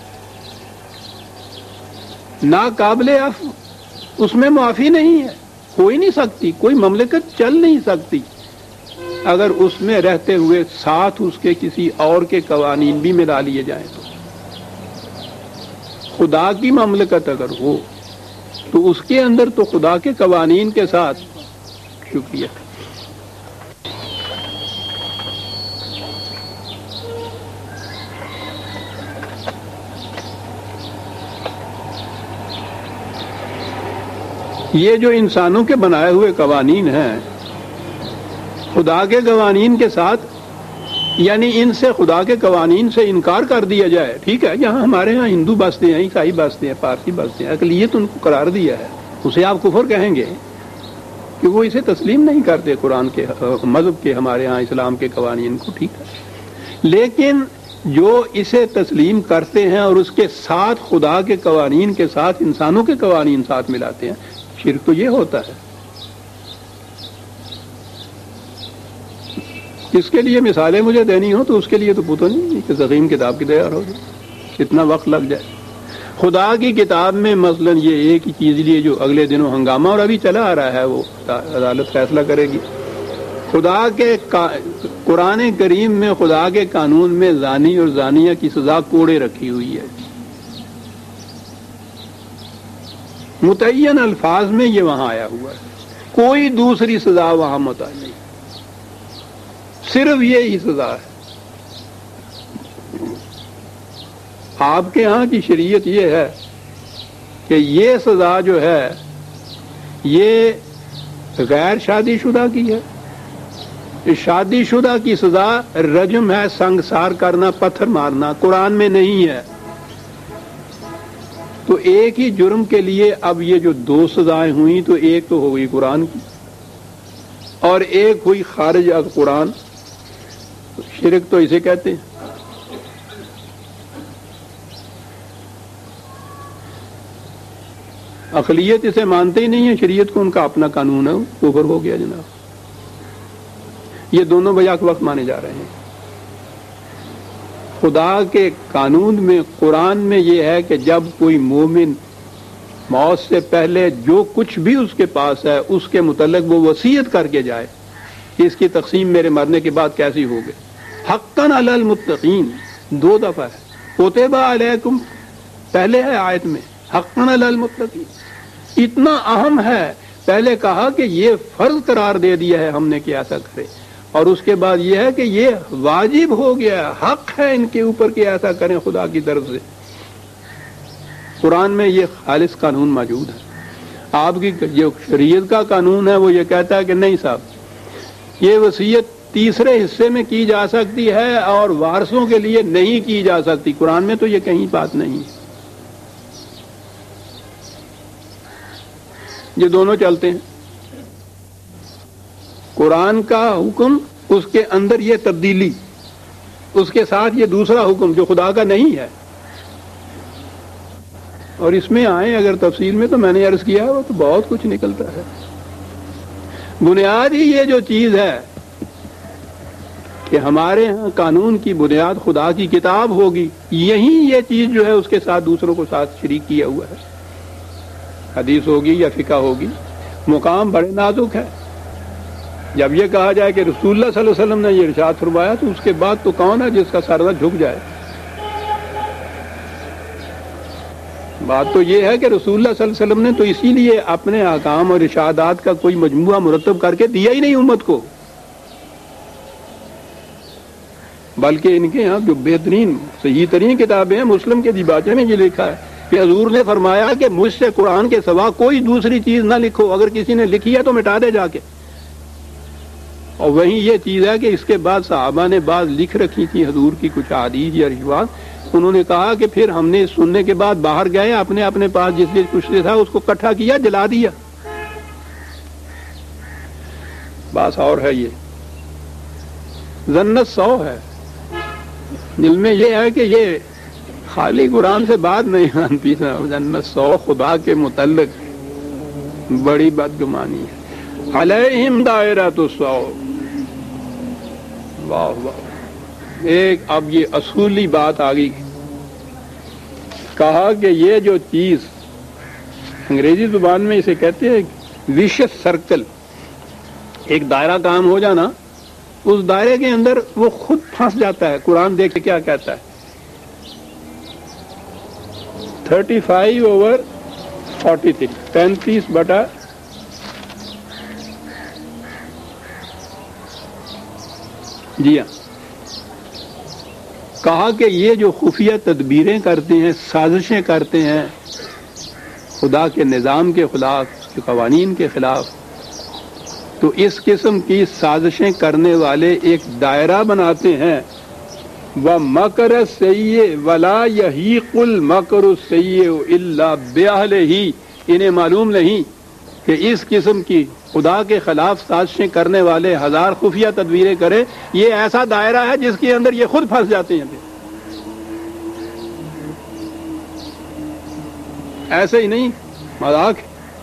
A: ناقابل عفو، اس میں معافی نہیں ہے، ہو ہی نہیں سکتی، کوئی مملکت چل نہیں سکتی اگر اس میں رہتے ہوئے ساتھ اس کے کسی اور کے قوانین بھی ملا لیے جائیں تو۔ خدا کی مملکت اگر ہو تو اس کے اندر تو خدا کے قوانین کے ساتھ۔ شکریہ۔ یہ جو انسانوں کے بنائے ہوئے قوانین ہیں خدا کے قوانین کے ساتھ، یعنی ان سے خدا کے قوانین سے انکار کر دیا جائے، ٹھیک ہے، یہاں ہمارے ہاں ہندو بستے ہیں، عیسائی بستے ہیں، پارسی بستے ہیں، اقلیت ان کو قرار دیا ہے، اسے آپ کفر کہیں گے کہ وہ اسے تسلیم نہیں کرتے قرآن کے مذہب کے، ہمارے ہاں اسلام کے قوانین کو، ٹھیک ہے، لیکن جو اسے تسلیم کرتے ہیں اور اس کے ساتھ خدا کے قوانین کے ساتھ انسانوں کے قوانین ساتھ ملاتے ہیں، شرک تو یہ ہوتا ہے۔ اس کے لیے مثالیں مجھے دینی ہو تو اس کے لیے تو پتہ نہیں کہ ضخیم کتاب کی تیار ہو جائے، اتنا وقت لگ جائے۔ خدا کی کتاب میں مثلا یہ ایک ہی چیز لیے جو اگلے دنوں ہنگامہ اور ابھی چلا آ رہا ہے، وہ عدالت فیصلہ کرے گی۔ خدا کے قرآن کریم میں خدا کے قانون میں زانی اور زانیہ کی سزا کوڑے رکھی ہوئی ہے، متعین الفاظ میں یہ وہاں آیا ہوا ہے، کوئی دوسری سزا وہاں متعین نہیں، صرف یہی سزا ہے۔ آپ کے ہاں کی شریعت یہ ہے کہ یہ سزا جو ہے یہ غیر شادی شدہ کی ہے، شادی شدہ کی سزا رجم ہے، سنگسار کرنا، پتھر مارنا، قرآن میں نہیں ہے۔ تو ایک ہی جرم کے لیے اب یہ جو دو سزائیں ہوئیں تو ایک تو ہو گئی قرآن کی اور ایک ہوئی خارج از قرآن، شرک تو اسے کہتے ہیں۔ اقلیت اسے مانتے ہی نہیں ہے، شریعت کو ان کا اپنا قانون ہے، کفر ہو گیا جناب۔ یہ دونوں بیک وقت مانے جا رہے ہیں۔ خدا کے قانون میں، قرآن میں یہ ہے کہ جب کوئی مومن موت سے پہلے جو کچھ بھی اس کے پاس ہے اس کے متعلق وہ وصیت کر کے جائے کہ اس کی تقسیم میرے مرنے کے بعد کیسی ہوگی، حقاً علی المتقین دو دفعہ ہے، کتب علیکم پہلے ہے آیت میں، حقاً علی المتقین اتنا اہم ہے، پہلے کہا کہ یہ فرض قرار دے دیا ہے ہم نے کہ ایسا کرے، اور اس کے بعد یہ ہے کہ یہ واجب ہو گیا، حق ہے ان کے اوپر کہ ایسا کریں خدا کی طرف سے۔ قرآن میں یہ خالص قانون موجود ہے۔ آپ کی جو شریعت کا قانون ہے وہ یہ کہتا ہے کہ نہیں صاحب، یہ وصیت تیسرے حصے میں کی جا سکتی ہے اور وارثوں کے لیے نہیں کی جا سکتی، قرآن میں تو یہ کہیں بات نہیں ہے۔ یہ دونوں چلتے ہیں، قرآن کا حکم، اس کے اندر یہ تبدیلی، اس کے ساتھ یہ دوسرا حکم جو خدا کا نہیں ہے، اور اس میں آئیں اگر تفصیل میں تو میں نے عرض کیا وہ تو بہت کچھ نکلتا ہے۔ بنیاد ہی یہ جو چیز ہے کہ ہمارے ہاں قانون کی بنیاد خدا کی کتاب ہوگی، یہی یہ چیز جو ہے اس کے ساتھ دوسروں کو ساتھ شریک کیا ہوا ہے، حدیث ہوگی یا فقہ ہوگی، مقام بڑے نازک ہے۔ جب یہ کہا جائے کہ رسول اللہ صلی اللہ علیہ وسلم نے یہ ارشاد فرمایا تو اس کے بعد تو کون ہے جس کا سر نہ جھک جائے؟ بات تو یہ ہے کہ رسول اللہ صلی اللہ علیہ وسلم نے تو اسی لیے اپنے احکام اور ارشادات کا کوئی مجموعہ مرتب کر کے دیا ہی نہیں امت کو، بلکہ ان کے ہاں جو بہترین صحیح ترین کتابیں ہیں، مسلم کے دیباچے میں یہ لکھا ہے کہ حضور نے فرمایا کہ مجھ سے قرآن کے سوا کوئی دوسری چیز نہ لکھو، اگر کسی نے لکھی ہے تو مٹا دے جا کے۔ اور وہیں یہ چیز ہے کہ اس کے بعد صحابہ نے بعض لکھ رکھی تھی حضور کی کچھ احادیث یا روایات، انہوں نے کہا کہ پھر ہم نے سننے کے بعد باہر گئے، اپنے اپنے پاس جس جس کچھ تھا اس کو اکٹھا کیا، جلا دیا۔ بات اور ہے، یہ ذنت سو ہے دل میں، یہ ہے کہ یہ خالی قرآن سے بات نہیں آتی، ذنت سو خدا کے متعلق بڑی بدگمانی ہے۔ علیہم دائرۃ السوء، واہ واہ، ایک اب یہ اصولی بات آ گئی، کہا کہ یہ جو چیز انگریزی زبان میں اسے کہتے ہیں ویشس سرکل، ایک دائرہ کام ہو جانا، اس دائرے کے اندر وہ خود پھنس جاتا ہے۔ قرآن دیکھ کے کیا کہتا ہے، thirty five over forty three, پینتیس بٹا جی ہاں، کہا کہ یہ جو خفیہ تدبیریں کرتے ہیں، سازشیں کرتے ہیں خدا کے نظام کے خلاف، کے قوانین کے خلاف، تو اس قسم کی سازشیں کرنے والے ایک دائرہ بناتے ہیں۔ وَمَكَرَ السَّيِّئُ وَلَا يَحِيقُ الْمَكْرُ السَّيِّئُ إِلَّا بِأَهْلِهِ۔ انہیں معلوم نہیں کہ اس قسم کی خدا کے خلاف سازشیں کرنے والے ہزار خفیہ تدبیریں کرے، یہ ایسا دائرہ ہے جس کے اندر یہ خود پھنس جاتے ہیں۔ ایسے ہی نہیں، مذاق،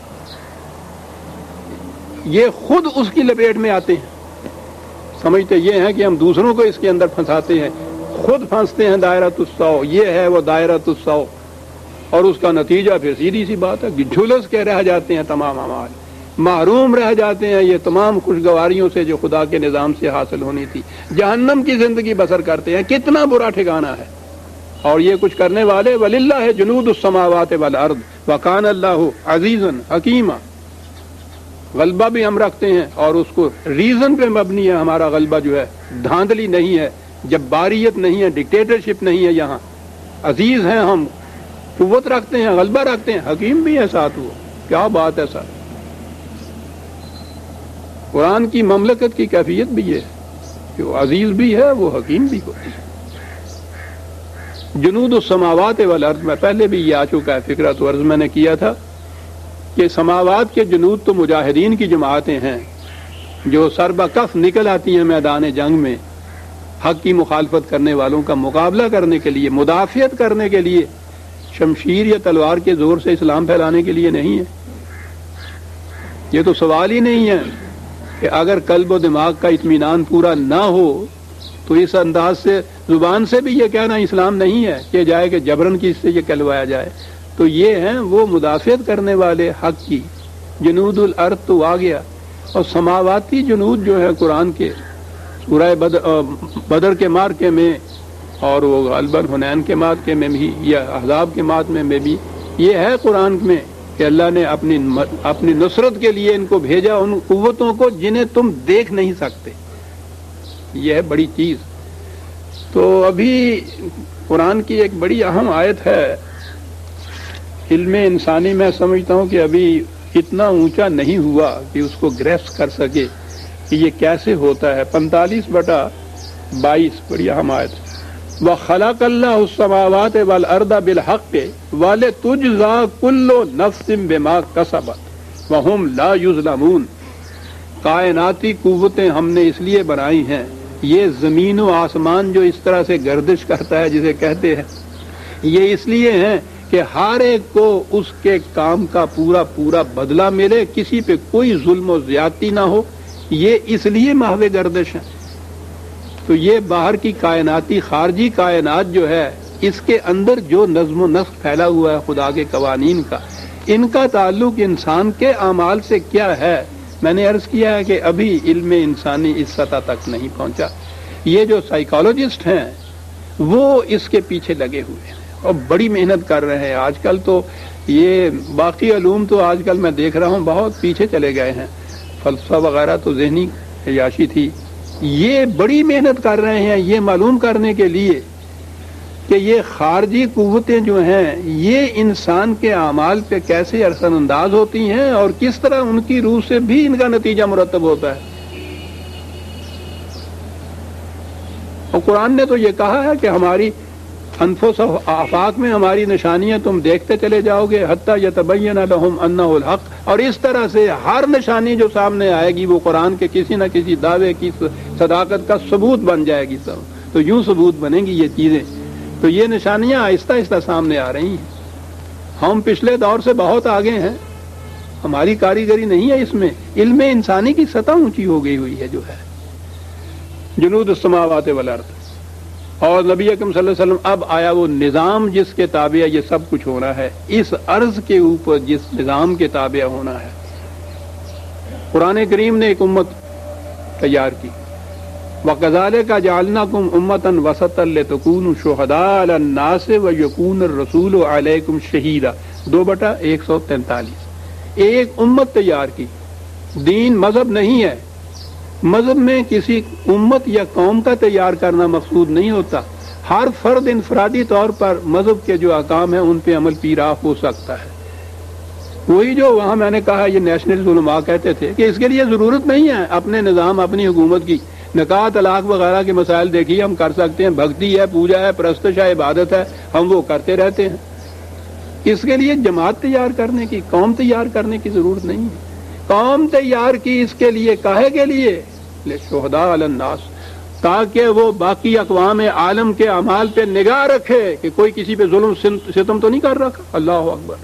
A: یہ خود اس کی لپیٹ میں آتے ہیں، سمجھتے یہ ہیں کہ ہم دوسروں کو اس کے اندر پھنساتے ہیں، خود پھنستے ہیں۔ دائرۃ السو، یہ ہے وہ دائرۃ السو، اور اس کا نتیجہ پھر سیدھی سی بات ہے کہ جھلس کے رہ جاتے ہیں تمام اعمال، محروم رہ جاتے ہیں یہ تمام خوشگواریوں سے جو خدا کے نظام سے حاصل ہونی تھی، جہنم کی زندگی بسر کرتے ہیں۔ کتنا برا ٹھکانہ ہے۔ اور یہ کچھ کرنے والے وَلِلَّهِ جُنُودُ السَّمَاوَاتِ وَالْأَرْضِ وَكَانَ اللَّهُ عَزِيزًا حَكِيمًا۔ غلبہ بھی ہم رکھتے ہیں اور اس کو ریزن پہ مبنی ہے، ہمارا غلبہ جو ہے دھاندلی نہیں ہے، جباریت نہیں ہے، ڈکٹیٹرشپ نہیں ہے، یہاں عزیز ہیں ہم، قوت رکھتے ہیں، غلبہ رکھتے ہیں، حکیم بھی ہے ساتھ۔ وہ کیا بات ہے سر، قرآن کی مملکت کی کیفیت بھی یہ ہے کہ وہ عزیز بھی ہے، وہ حکیم بھی ہوتی ہے۔ جنود السماوات والارض میں پہلے بھی یہ آ چکا ہے، فکرہ تو عرض میں نے کیا تھا کہ سماوات کے جنود تو مجاہدین کی جماعتیں ہیں جو سر بکف نکل آتی ہیں میدان جنگ میں، حق کی مخالفت کرنے والوں کا مقابلہ کرنے کے لیے، مدافعت کرنے کے لیے، شمشیر یا تلوار کے زور سے اسلام پھیلانے کے لیے نہیں ہے۔ یہ تو سوال ہی نہیں ہے کہ اگر قلب و دماغ کا اطمینان پورا نہ ہو تو اس انداز سے زبان سے بھی یہ کہنا اسلام نہیں ہے کہ جائے کہ جبرن کی اس سے یہ کہلوایا جائے۔ تو یہ ہیں وہ مدافعت کرنے والے حق کی۔ جنود الارض تو آ گیا، اور سماواتی جنود جو ہے قرآن کے سورہ بدر, بدر کے مارکے میں اور وہ غالباً حنین کے مارکے میں بھی یا احزاب کے مارکے میں بھی یہ ہے قرآن میں کہ اللہ نے اپنی اپنی نصرت کے لیے ان کو بھیجا، ان قوتوں کو جنہیں تم دیکھ نہیں سکتے۔ یہ ہے بڑی چیز۔ تو ابھی قرآن کی ایک بڑی اہم آیت ہے، علم انسانی میں سمجھتا ہوں کہ ابھی اتنا اونچا نہیں ہوا کہ اس کو گریسپ کر سکے کہ یہ کیسے ہوتا ہے۔ پینتالیس بٹا بائیس بڑی اہم آیت۔ وَخَلَقَ اللَّهُ السَّمَاوَاتِ وَالْأَرْضَ بِالْحَقِّ وَلِتُجْزَىٰ كُلُّ نَفْسٍ بِمَا كَسَبَتْ وَهُمْ لَا يُظْلَمُونَ۔ کائناتی قوتیں ہم نے اس لیے بنائی ہیں، یہ زمین و آسمان جو اس طرح سے گردش کرتا ہے جسے کہتے ہیں، یہ اس لیے ہیں کہ ہر ایک کو اس کے کام کا پورا پورا بدلہ ملے، کسی پہ کوئی ظلم و زیادتی نہ ہو، یہ اس لیے محو گردش ہے۔ تو یہ باہر کی کائناتی خارجی کائنات جو ہے، اس کے اندر جو نظم و نسق پھیلا ہوا ہے خدا کے قوانین کا، ان کا تعلق انسان کے اعمال سے کیا ہے؟ میں نے عرض کیا ہے کہ ابھی علم انسانی اس سطح تک نہیں پہنچا۔ یہ جو سائیکالوجسٹ ہیں وہ اس کے پیچھے لگے ہوئے ہیں اور بڑی محنت کر رہے ہیں۔ آج کل تو یہ باقی علوم تو آج کل میں دیکھ رہا ہوں بہت پیچھے چلے گئے ہیں، فلسفہ وغیرہ تو ذہنی عیاشی تھی، یہ بڑی محنت کر رہے ہیں یہ معلوم کرنے کے لیے کہ یہ خارجی قوتیں جو ہیں یہ انسان کے اعمال پہ کیسے اثر انداز ہوتی ہیں اور کس طرح ان کی روح سے بھی ان کا نتیجہ مرتب ہوتا ہے۔ اور قرآن نے تو یہ کہا ہے کہ ہماری انفس و آفاق میں ہماری نشانیاں تم دیکھتے چلے جاؤ گے حتیٰ یتبین لہم انہ الحق، اور اس طرح سے ہر نشانی جو سامنے آئے گی وہ قرآن کے کسی نہ کسی دعوے کی صداقت کا ثبوت بن جائے گی۔ سب تو یوں ثبوت بنیں گی یہ چیزیں، تو یہ نشانیاں آہستہ آہستہ سامنے آ رہی ہیں۔ ہم پچھلے دور سے بہت آگے ہیں، ہماری کاریگری نہیں ہے اس میں، علم انسانی کی سطح اونچی ہو گئی ہوئی ہے جو ہے۔ جنود السماوات والارض، اور نبی اکرم صلی اللہ علیہ وسلم اب آیا وہ نظام جس کے تابع یہ سب کچھ ہونا ہے، اس عرض کے اوپر جس نظام کے تابع ہونا ہے۔ قرآن کریم نے ایک امت تیار کی، وَكَذَلِكَ جَعَلْنَاكُمْ أُمَّةً وَسَطًا لِتَكُونُوا شُهَدَاءَ عَلَى النَّاسِ وَيَكُونَ الرَّسُولُ عَلَيْكُمْ شَهِيدًا، دو بٹا ایک سو تینتالیس۔ ایک امت تیار کی، دین مذہب نہیں ہے، مذہب میں کسی امت یا قوم کا تیار کرنا مقصود نہیں ہوتا، ہر فرد انفرادی طور پر مذہب کے جو احکام ہیں ان پہ عمل پیرا ہو سکتا ہے۔ وہی جو وہاں میں نے کہا یہ نیشنل علماء کہتے تھے کہ اس کے لیے ضرورت نہیں ہے اپنے نظام اپنی حکومت کی، نکاح طلاق وغیرہ کے مسائل دیکھیے ہم کر سکتے ہیں، بھکتی ہے، پوجا ہے، پرستش ہے، عبادت ہے، ہم وہ کرتے رہتے ہیں۔ اس کے لیے جماعت تیار کرنے کی، قوم تیار کرنے کی ضرورت نہیں ہے۔ قوم تیار کی اس کے لیے، کاہے کے لیے؟ شہداء علی الناس، تاکہ وہ باقی اقوام عالم کے اعمال پہ نگاہ رکھے کہ کوئی کسی پہ ظلم ستم تو نہیں کر رکھا۔ اللہ اکبر۔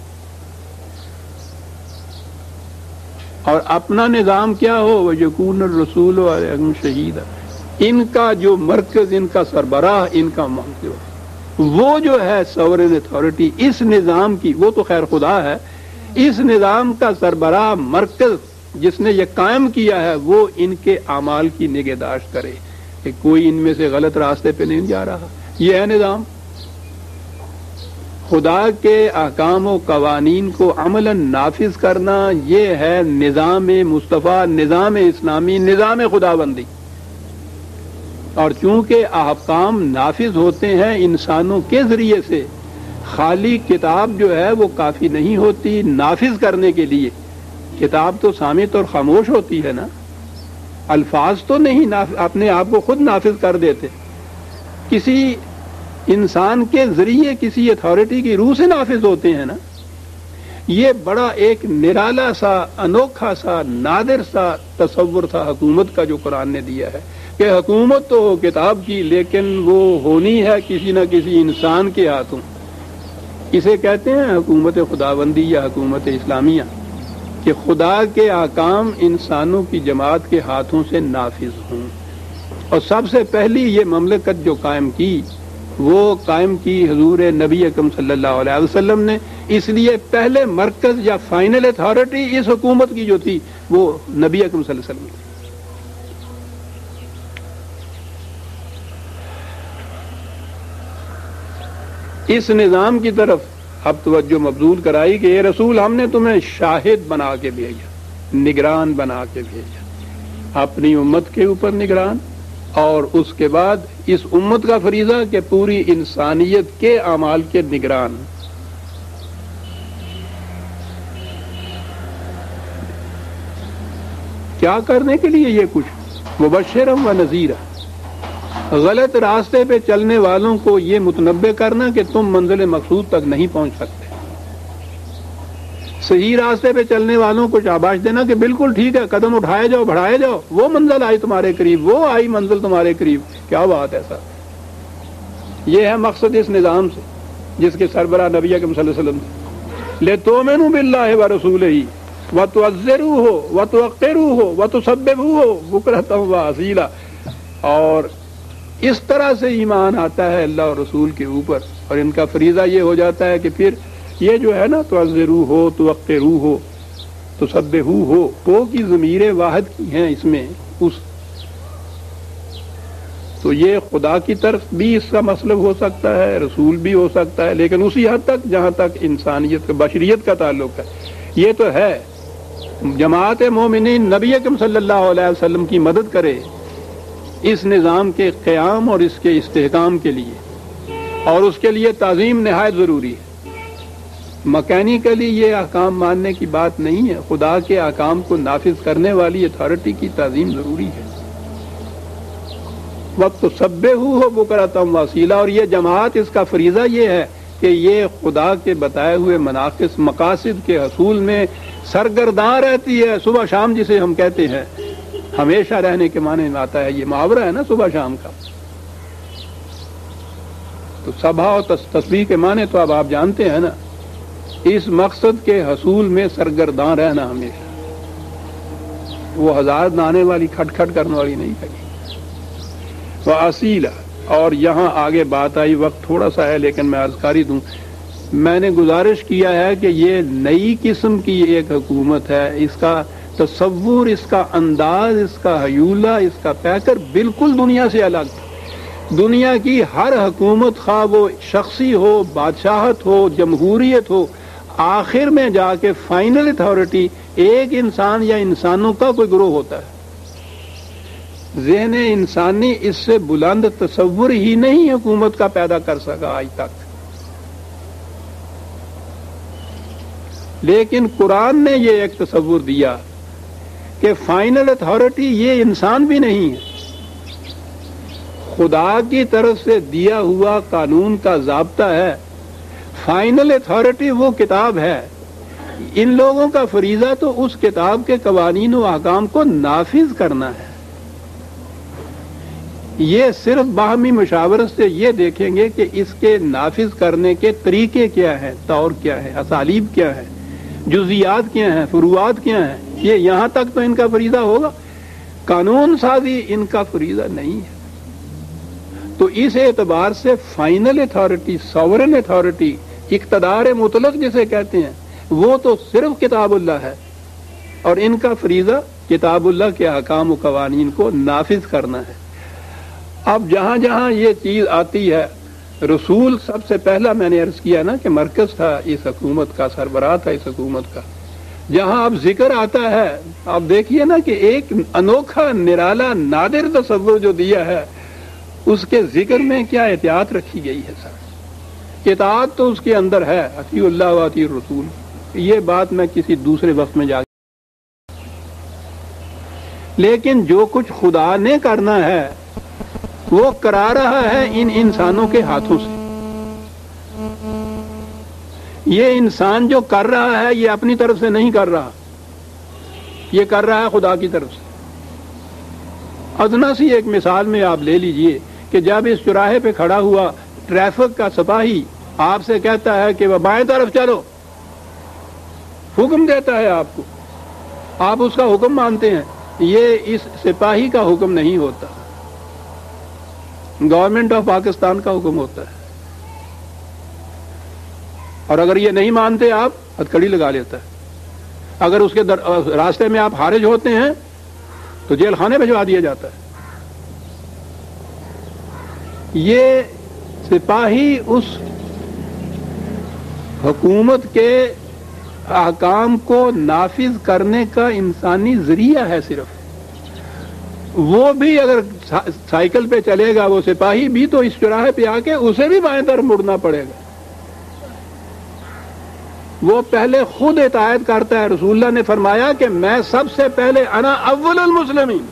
A: اور اپنا نظام کیا ہو، وَيَكُونَ الرَّسُولُ عَلَيْكُمْ شَهِيدًا، ان کا جو مرکز، ان کا سربراہ، ان کا منصب، وہ جو ہے سورن اتھارٹی اس نظام کی، وہ تو خیر خدا ہے، اس نظام کا سربراہ مرکز جس نے یہ قائم کیا ہے وہ ان کے اعمال کی نگہداشت کرے کہ کوئی ان میں سے غلط راستے پہ نہیں جا رہا۔ یہ ہے نظام۔ خدا کے احکام و قوانین کو عملاً نافذ کرنا، یہ ہے نظام مصطفیٰ، نظام اسلامی، نظام خداوندی۔ اور چونکہ احکام نافذ ہوتے ہیں انسانوں کے ذریعے سے، خالی کتاب جو ہے وہ کافی نہیں ہوتی نافذ کرنے کے لیے۔ کتاب تو صامت اور خاموش ہوتی ہے نا، الفاظ تو نہیں اپنے آپ کو خود نافذ کر دیتے، کسی انسان کے ذریعے کسی اتھارٹی کی روح سے نافذ ہوتے ہیں نا۔ یہ بڑا ایک نرالا سا، انوکھا سا، نادر سا تصور تھا حکومت کا جو قرآن نے دیا ہے کہ حکومت تو ہو کتاب کی، لیکن وہ ہونی ہے کسی نہ کسی انسان کے ہاتھوں۔ اسے کہتے ہیں حکومت خداوندی یا حکومت اسلامیہ، کہ خدا کے احکام انسانوں کی جماعت کے ہاتھوں سے نافذ ہوں۔ اور سب سے پہلی یہ مملکت جو قائم کی، وہ قائم کی حضور نبی اکرم صلی اللہ علیہ وسلم نے، اس لیے پہلے مرکز یا فائنل اتھارٹی اس حکومت کی جو تھی وہ نبی اکرم صلی اللہ علیہ وسلم تھی۔ اس نظام کی طرف اب توجہ مبذول کرائی کہ یہ رسول ہم نے تمہیں شاہد بنا کے بھیجا، نگران بنا کے بھیجا، اپنی امت کے اوپر نگران، اور اس کے بعد اس امت کا فریضہ کہ پوری انسانیت کے اعمال کے نگران۔ کیا کرنے کے لیے یہ کچھ؟ مبشرا و نذیرا، غلط راستے پہ چلنے والوں کو یہ متنبع کرنا کہ تم منزل مقصود تک نہیں پہنچ سکتے، صحیح راستے پہ چلنے والوں کو شاباش دینا کہ بالکل ٹھیک ہے، قدم اٹھائے جاؤ، بڑھائے جاؤ، وہ منزل آئی تمہارے قریب، وہ آئی منزل تمہارے قریب۔ کیا بات ہے سر، یہ ہے مقصد اس نظام سے جس کے سربراہ نبی اکرم صلی اللہ علیہ وسلم تھے۔ لِتُؤْمِنُوا بِاللَّهِ وَرَسُولِهِ وَتُعَزِّرُوهُ وَتُوَقِّرُوهُ وَتُسَبِّحُوهُ بُكْرَةً وَأَصِيلًا، اور اس طرح سے ایمان آتا ہے اللہ اور رسول کے اوپر، اور ان کا فریضہ یہ ہو جاتا ہے کہ پھر یہ جو ہے نا تعزرو ہو، توقرو ہو، تسبحو ہو، ہو کی ضمیر واحد کی ہیں اس میں، اس تو یہ خدا کی طرف بھی اس کا مطلب ہو سکتا ہے، رسول بھی ہو سکتا ہے، لیکن اسی حد تک جہاں تک انسانیت کا، بشریت کا تعلق ہے۔ یہ تو ہے جماعت مومنین نبی اکرم صلی اللہ علیہ وسلم کی مدد کرے اس نظام کے قیام اور اس کے استحکام کے لیے، اور اس کے لیے تعظیم نہایت ضروری ہے۔ مکینیکلی یہ احکام ماننے کی بات نہیں ہے، خدا کے احکام کو نافذ کرنے والی اتھارٹی کی تعظیم ضروری ہے۔ وقت سبحوہ بکرۃ وأصیلا، اور یہ جماعت اس کا فریضہ یہ ہے کہ یہ خدا کے بتائے ہوئے مناقص مقاصد کے حصول میں سرگرداں رہتی ہے، صبح شام جسے ہم کہتے ہیں، ہمیشہ رہنے کے معنی میں آتا ہے، یہ محاورہ ہے نا صبح شام کا۔ تو صبح اور تسبیح کے معنی تو اب آپ جانتے ہیں نا، اس مقصد کے حصول میں سرگرداں رہنا ہمیشہ، وہ ہزار دانے والی کھٹ کھٹ کرنے والی نہیں کہی۔ وَأَصِيلًا، اور یہاں آگے بات آئی، وقت تھوڑا سا ہے لیکن میں عرض کر ہی دوں، میں نے گزارش کیا ہے کہ یہ نئی قسم کی ایک حکومت ہے، اس کا تصور، اس کا انداز، اس کا حیولہ، اس کا پیکر بالکل دنیا سے الگ تھا۔ دنیا کی ہر حکومت، خواہ وہ شخصی ہو، بادشاہت ہو، جمہوریت ہو، آخر میں جا کے فائنل اتھارٹی ایک انسان یا انسانوں کا کوئی گروہ ہوتا ہے۔ ذہن انسانی اس سے بلند تصور ہی نہیں حکومت کا پیدا کر سکا آج تک، لیکن قرآن نے یہ ایک تصور دیا کہ فائنل اتھارٹی یہ انسان بھی نہیں ہے، خدا کی طرف سے دیا ہوا قانون کا ضابطہ ہے، فائنل اتھارٹی وہ کتاب ہے، ان لوگوں کا فریضہ تو اس کتاب کے قوانین و احکام کو نافذ کرنا ہے۔ یہ صرف باہمی مشاورت سے یہ دیکھیں گے کہ اس کے نافذ کرنے کے طریقے کیا ہیں، طور کیا ہے، اسالیب کیا ہے، جزیات کیا ہیں، فروعات کیا ہیں، یہ یہاں تک تو ان کا فریضہ ہوگا، قانون سازی ان کا فریضہ نہیں ہے۔ تو اس اعتبار سے فائنل اتھارٹی، ساورن اتھارٹی، اقتدار مطلق جسے کہتے ہیں، وہ تو صرف کتاب اللہ ہے، اور ان کا فریضہ کتاب اللہ کے احکام و قوانین کو نافذ کرنا ہے۔ اب جہاں جہاں یہ چیز آتی ہے، رسول سب سے پہلا میں نے عرض کیا نا کہ مرکز تھا اس حکومت کا، سربراہ تھا اس حکومت کا۔ جہاں اب ذکر آتا ہے، اب دیکھیے نا کہ ایک انوکھا، نرالا، نادر تصور جو دیا ہے، اس کے ذکر میں کیا احتیاط رکھی گئی ہے سر۔ اطاعت تو اس کے اندر ہے، اطیعوا اللہ و اطیعوا الرسول، یہ بات میں کسی دوسرے وقت میں جا، لیکن جو کچھ خدا نے کرنا ہے وہ کرا رہا ہے ان انسانوں کے ہاتھوں سے۔ یہ انسان جو کر رہا ہے یہ اپنی طرف سے نہیں کر رہا، یہ کر رہا ہے خدا کی طرف سے۔ ادنا سی ایک مثال میں آپ لے لیجئے کہ جب اس چوراہے پہ کھڑا ہوا ٹریفک کا سپاہی آپ سے کہتا ہے کہ وہ بائیں طرف چلو، حکم دیتا ہے آپ کو، آپ اس کا حکم مانتے ہیں، یہ اس سپاہی کا حکم نہیں ہوتا، گورنمنٹ آف پاکستان کا حکم ہوتا ہے، اور اگر یہ نہیں مانتے آپ ہتھکڑی لگا لیتا ہے، اگر اس کے در... راستے میں آپ خارج ہوتے ہیں تو جیل خانے بھجوا دیا جاتا ہے۔ یہ سپاہی اس حکومت کے احکام کو نافذ کرنے کا انسانی ذریعہ ہے صرف، وہ بھی اگر سائیکل پہ چلے گا وہ سپاہی بھی تو اس چوراہے پہ آ کے اسے بھی بائیں طرف مڑنا پڑے گا، وہ پہلے خود اطاعت کرتا ہے۔ رسول اللہ نے فرمایا کہ میں سب سے پہلے انا اول المسلمین،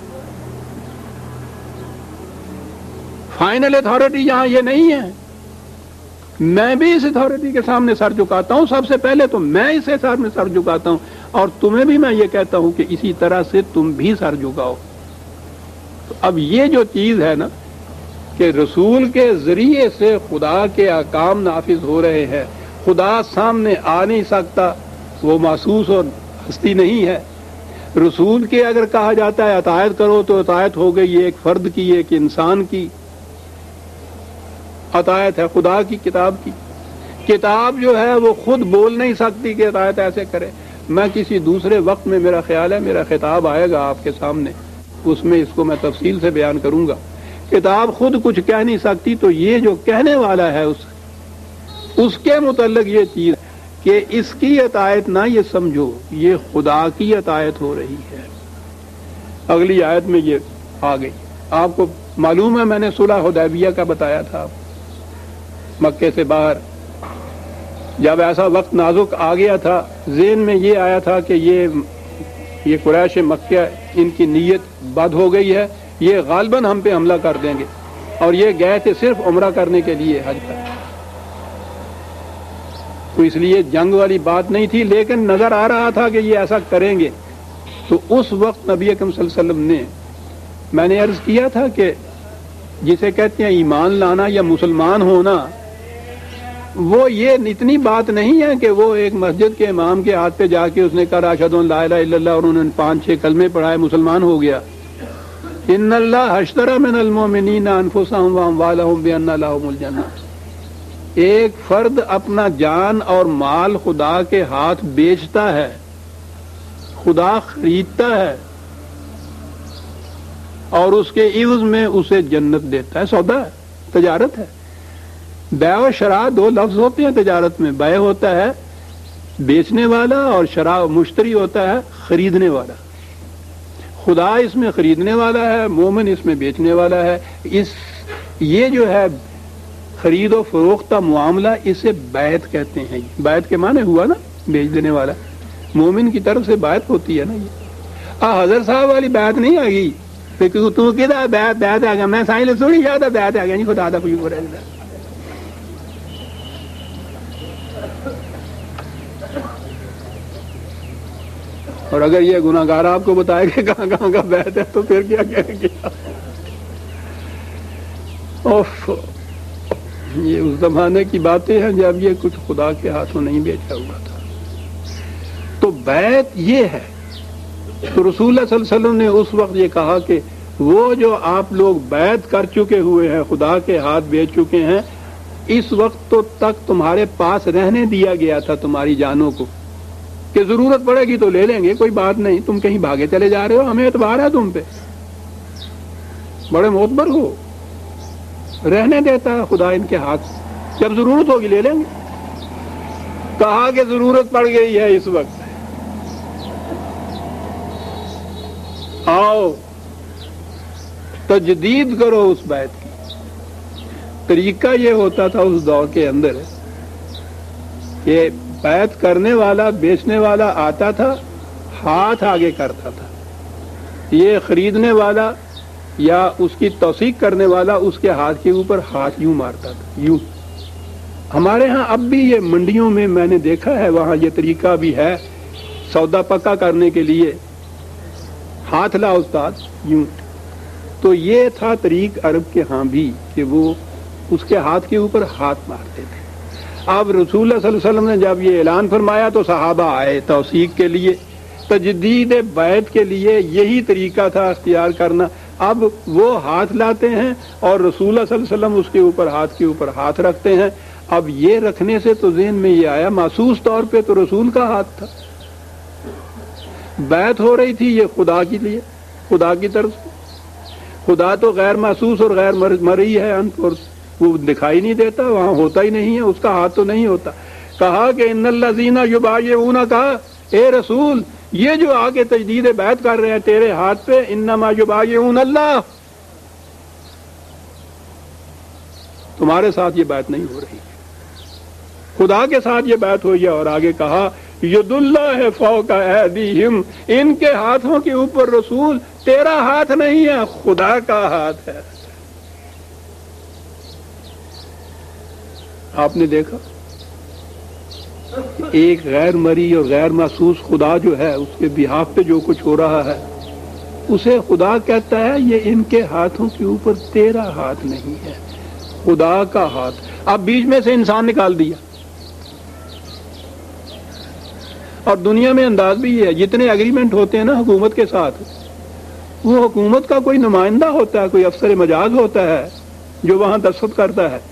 A: فائنل اتھارٹی یہاں یہ نہیں ہے، میں بھی اس اتھارٹی کے سامنے سر جھکاتا ہوں، سب سے پہلے تو میں اسے سر میں سر جھکاتا ہوں، اور تمہیں بھی میں یہ کہتا ہوں کہ اسی طرح سے تم بھی سر جھکاؤ۔ تو اب یہ جو چیز ہے نا کہ رسول کے ذریعے سے خدا کے احکام نافذ ہو رہے ہیں، خدا سامنے آ نہیں سکتا، وہ محسوس اور ہستی نہیں ہے، رسول کے اگر کہا جاتا ہے اطاعت کرو تو اطاعت ہو گئی ایک فرد کی، ایک انسان کی اطاعت ہے، خدا کی کتاب کی کتاب جو ہے وہ خود بول نہیں سکتی کہ اطاعت ایسے کرے۔ میں کسی دوسرے وقت میں، میرا خیال ہے میرا خطاب آئے گا آپ کے سامنے، اس میں اس کو میں تفصیل سے بیان کروں گا۔ کتاب خود کچھ کہہ نہیں سکتی، تو یہ جو کہنے والا ہے اس اس کے متعلق یہ چیز کہ اس کی اطاعت نہ یہ سمجھو، یہ خدا کی اطاعت ہو رہی ہے۔ اگلی آیت میں یہ آ گئی، آپ کو معلوم ہے میں نے صلح حدیبیہ کا بتایا تھا، مکے سے باہر جب ایسا وقت نازک آ گیا تھا، ذہن میں یہ آیا تھا کہ یہ یہ قریش مکہ ان کی نیت بد ہو گئی ہے، یہ غالباً ہم پہ حملہ کر دیں گے، اور یہ گئے تھے صرف عمرہ کرنے کے لیے حج پر، تو اس لیے جنگ والی بات نہیں تھی، لیکن نظر آ رہا تھا کہ یہ ایسا کریں گے۔ تو اس وقت نبی اکرم صلی اللہ علیہ وسلم نے، میں نے عرض کیا تھا کہ جسے کہتے ہیں ایمان لانا یا مسلمان ہونا، وہ یہ اتنی بات نہیں ہے کہ وہ ایک مسجد کے امام کے ہاتھ پہ جا کے اس نے کہا اشہد ان لا الہ الا اللہ اور انہوں نے پانچ چھ کلمے پڑھائے مسلمان ہو گیا۔ ان اللہ اشتری من المؤمنین انفسهم واموالهم بان لهم الجنہ، ایک فرد اپنا جان اور مال خدا کے ہاتھ بیچتا ہے، خدا خریدتا ہے اور اس کے عوض میں اسے جنت دیتا ہے. سودا ہے، تجارت ہے. بیع و شراء دو لفظ ہوتے ہیں تجارت میں. بیع ہوتا ہے بیچنے والا اور شراء مشتری ہوتا ہے خریدنے والا. خدا اس میں خریدنے والا ہے، مومن اس میں بیچنے والا ہے. اس یہ جو ہے خرید و فروخت کا معاملہ اسے بیعت کہتے ہیں. بیعت کے معنی ہوا نا بیچ دینے والا. مومن کی طرف سے بیعت ہوتی ہے نا. یہ آ حضرت صاحب والی بیعت نہیں آ گئی تو تو کہتا بیعت بیعت آ گیا. میں سائیں لے سوڑی جاتا بیعت آ گیا نہیں خدا دا کوئی ہو رہا ہے. اور اگر یہ گناہ گار آپ کو بتائے کہ کہاں کہاں کا بیعت ہے تو پھر کیا کہیں گے. اوف، یہ اس زمانے کی باتیں ہیں جب یہ کچھ خدا کے ہاتھوں نہیں بیچا ہوا تھا. تو بیعت یہ ہے. تو رسول اللہ صلی اللہ علیہ وسلم نے اس وقت یہ کہا کہ وہ جو آپ لوگ بیعت کر چکے ہوئے ہیں، خدا کے ہاتھ بیچ چکے ہیں، اس وقت تو تک تمہارے پاس رہنے دیا گیا تھا تمہاری جانوں کو کہ ضرورت پڑے گی تو لے لیں گے، کوئی بات نہیں. تم کہیں بھاگے چلے جا رہے ہو، ہمیں اعتبار ہے تم پہ، بڑے معتبر ہو. رہنے دیتا ہے خدا ان کے ہاتھ، جب ضرورت ہوگی لے لیں گے. کہا کہ ضرورت پڑ گئی ہے اس وقت، آؤ تجدید کرو اس بیعت کی. طریقہ یہ ہوتا تھا اس دور کے اندر کہ بیعت کرنے والا بیچنے والا آتا تھا، ہاتھ آگے کرتا تھا. یہ خریدنے والا یا اس کی توثیق کرنے والا اس کے ہاتھ کے اوپر ہاتھ یوں مارتا تھا، یوں. ہمارے ہاں اب بھی یہ منڈیوں میں میں نے دیکھا ہے، وہاں یہ طریقہ بھی ہے سودا پکا کرنے کے لیے. ہاتھ لا استاد، یوں. تو یہ تھا طریق عرب کے ہاں بھی کہ وہ اس کے ہاتھ کے اوپر ہاتھ مارتے تھے. اب رسول اللہ صلی اللہ علیہ وسلم نے جب یہ اعلان فرمایا تو صحابہ آئے توثیق کے لیے، تجدید بیعت کے لیے. یہی طریقہ تھا اختیار کرنا. اب وہ ہاتھ لاتے ہیں اور رسول اللہ صلی اللہ علیہ وسلم اس کے اوپر ہاتھ کے اوپر ہاتھ رکھتے ہیں. اب یہ رکھنے سے تو ذہن میں یہ آیا محسوس طور پہ تو رسول کا ہاتھ تھا. بیعت ہو رہی تھی یہ خدا کے لیے، خدا کی طرف سے. خدا تو غیر محسوس اور غیر مرئی ہے، اور وہ دکھائی نہیں دیتا، وہاں ہوتا ہی نہیں ہے، اس کا ہاتھ تو نہیں ہوتا. کہا کہ ان الذین یبایعون، کہا اے رسول یہ جو آگے تجدید بیعت کر رہے ہیں تیرے ہاتھ پہ، انما یبایعون اللہ، تمہارے ساتھ یہ بیعت نہیں ہو رہی، خدا کے ساتھ یہ بیعت ہوئی ہے. اور آگے کہا ید اللہ فوق ایدیہم، ان کے ہاتھوں کے اوپر رسول تیرا ہاتھ نہیں ہے، خدا کا ہاتھ ہے. آپ نے دیکھا ایک غیر مری اور غیر محسوس خدا جو ہے، اس کے بہاف پہ جو کچھ ہو رہا ہے اسے خدا کہتا ہے یہ ان کے ہاتھوں کے اوپر تیرا ہاتھ نہیں ہے، خدا کا ہاتھ. اب بیچ میں سے انسان نکال دیا. اور دنیا میں انداز بھی یہ ہے، جتنے ایگریمنٹ ہوتے ہیں نا حکومت کے ساتھ، وہ حکومت کا کوئی نمائندہ ہوتا ہے، کوئی افسر مجاز ہوتا ہے جو وہاں دستخط کرتا ہے.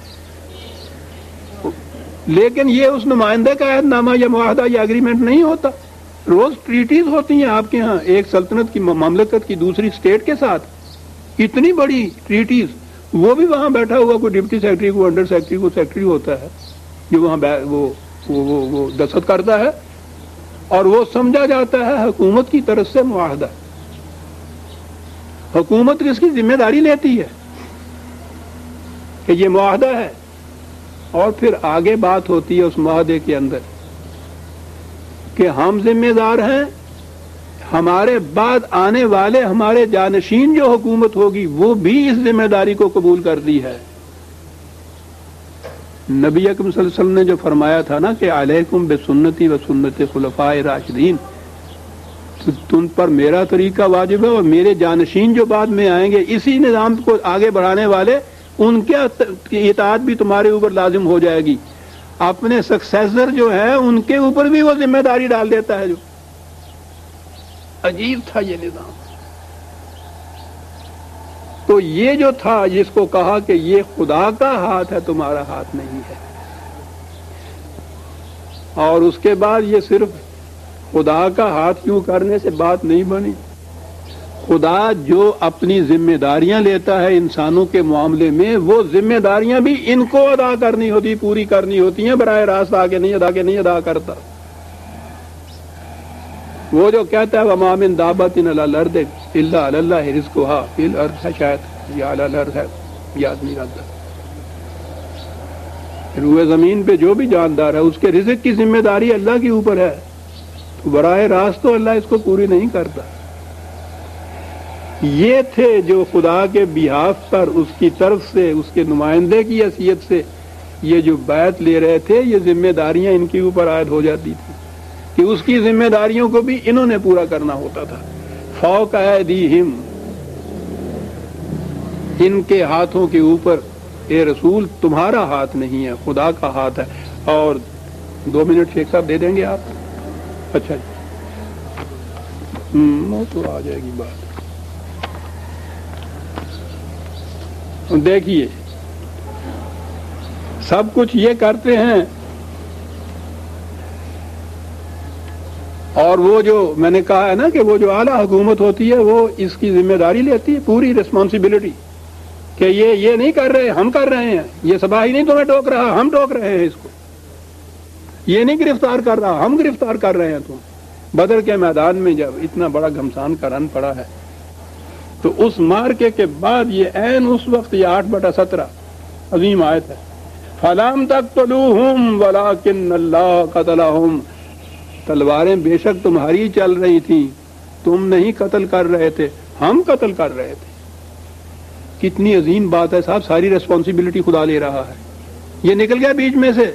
A: لیکن یہ اس نمائندے کا عہد نامہ یا معاہدہ یا اگریمنٹ نہیں ہوتا. روز ٹریٹیز ہوتی ہیں آپ کے ہاں، ایک سلطنت کی مملکت کی دوسری اسٹیٹ کے ساتھ، اتنی بڑی ٹریٹیز. وہ بھی وہاں بیٹھا ہوا کوئی ڈپٹی سیکرٹری کو انڈر سیکرٹری کو سیکرٹری ہوتا ہے جو وہاں وہ وہ وہ دستخط کرتا ہے، اور وہ سمجھا جاتا ہے حکومت کی طرف سے معاہدہ. حکومت اس کی ذمہ داری لیتی ہے کہ یہ معاہدہ ہے، اور پھر آگے بات ہوتی ہے اس معاہدے کے اندر کہ ہم ذمہ دار ہیں، ہمارے بعد آنے والے ہمارے جانشین جو حکومت ہوگی وہ بھی اس ذمہ داری کو قبول کر دی ہے. نبی اکرم صلی اللہ علیہ وسلم نے جو فرمایا تھا نا کہ علیکم بسنتی و سنت خلفاء راشدین، تم پر میرا طریقہ واجب ہے اور میرے جانشین جو بعد میں آئیں گے اسی نظام کو آگے بڑھانے والے، ان کے اطاعت بھی تمہارے اوپر لازم ہو جائے گی. اپنے سکسیسر جو ہے ان کے اوپر بھی وہ ذمہ داری ڈال دیتا ہے. جو عجیب تھا یہ نظام. تو یہ جو تھا جس کو کہا کہ یہ خدا کا ہاتھ ہے تمہارا ہاتھ نہیں ہے، اور اس کے بعد یہ صرف خدا کا ہاتھ کیوں کرنے سے بات نہیں بنی، خدا جو اپنی ذمہ داریاں لیتا ہے انسانوں کے معاملے میں، وہ ذمہ داریاں بھی ان کو ادا کرنی ہوتی، پوری کرنی ہوتی ہیں، براہ راست آگے نہیں ادا کے نہیں ادا کرتا۔ وہ جو کہتا ہے وَمَا مِن دَابَّةٍ عَلَى الْأَرْضِ إِلَّا عَلَى اللَّهِ رِزْقُهَا فِي الْأَرْضِ ہے شاید، یا عَلَى الْأَرْضِ ہے، یاد نہیں رہتا۔ روئے زمین پہ جو بھی جاندار ہے اس کے رزق کی ذمہ داری اللہ کے اوپر ہے، تو براہ راست تو اللہ اس کو پوری نہیں کرتا۔ یہ تھے جو خدا کے بیہاف پر اس کی طرف سے، اس کے نمائندے کی حیثیت سے یہ جو بیعت لے رہے تھے، یہ ذمہ داریاں ان کے اوپر عائد ہو جاتی تھی کہ اس کی ذمہ داریوں کو بھی انہوں نے پورا کرنا ہوتا تھا۔ فوق ایدیہم، ان کے ہاتھوں کے اوپر اے رسول تمہارا ہاتھ نہیں ہے، خدا کا ہاتھ ہے۔ اور دو منٹ شیخ صاحب دے دیں گے آپ؟ اچھا جی، وہ تو آ جائے گی بات۔ دیکھیے سب کچھ یہ کرتے ہیں، اور وہ جو میں نے کہا ہے نا کہ وہ جو اعلیٰ حکومت ہوتی ہے وہ اس کی ذمہ داری لیتی ہے، پوری رسپانسبلٹی، کہ یہ یہ نہیں کر رہے، ہم کر رہے ہیں، یہ صباحی نہیں تمہیں ٹوک رہا، ہم ٹوک رہے ہیں اس کو، یہ نہیں گرفتار کر رہا، ہم گرفتار کر رہے ہیں تم۔ بدر کے میدان میں جب اتنا بڑا گھمسان کا رن پڑا ہے تو اس مارکے کے بعد یہ عین اس وقت یہ آٹھ بٹا سترہ عظیم آیت ہے، فَلَمْ تَقْتُلُوهُمْ وَلَكِنَّ اللَّهَ قَتَلَهُمْ، تلواریں بے شک تمہاری چل رہی تھیں، تم نہیں قتل کر رہے تھے، ہم قتل کر رہے تھے۔ کتنی عظیم بات ہے صاحب، ساری ریسپانسبلٹی خدا لے رہا ہے۔ یہ نکل گیا بیچ میں سے،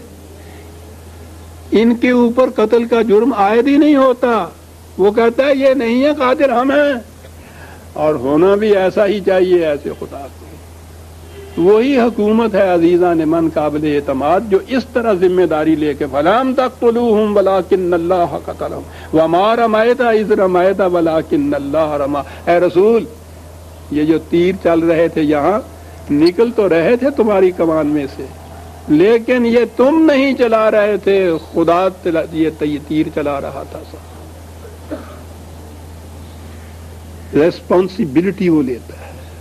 A: ان کے اوپر قتل کا جرم عائد ہی نہیں ہوتا، وہ کہتا ہے یہ نہیں ہے قاتل ہم ہیں، اور ہونا بھی ایسا ہی چاہیے ایسے خدا کو۔ وہی حکومت ہے عزیزان من قابل اعتماد جو اس طرح ذمہ داری لے کے فَلَمْ تَقْتُلُوهُمْ وَلَكِنَّ اللَّهَ قَتَلَهُمْ وَمَا رَمَيْتَ إِذْ رَمَيْتَ وَلَكِنَّ اللَّهَ رَمَى۔ اے رسول، یہ جو تیر چل رہے تھے یہاں، نکل تو رہے تھے تمہاری کمان میں سے، لیکن یہ تم نہیں چلا رہے تھے، خدا یہ تیر چلا رہا تھا۔ ریسپانسبلٹی وہ لیتا ہے،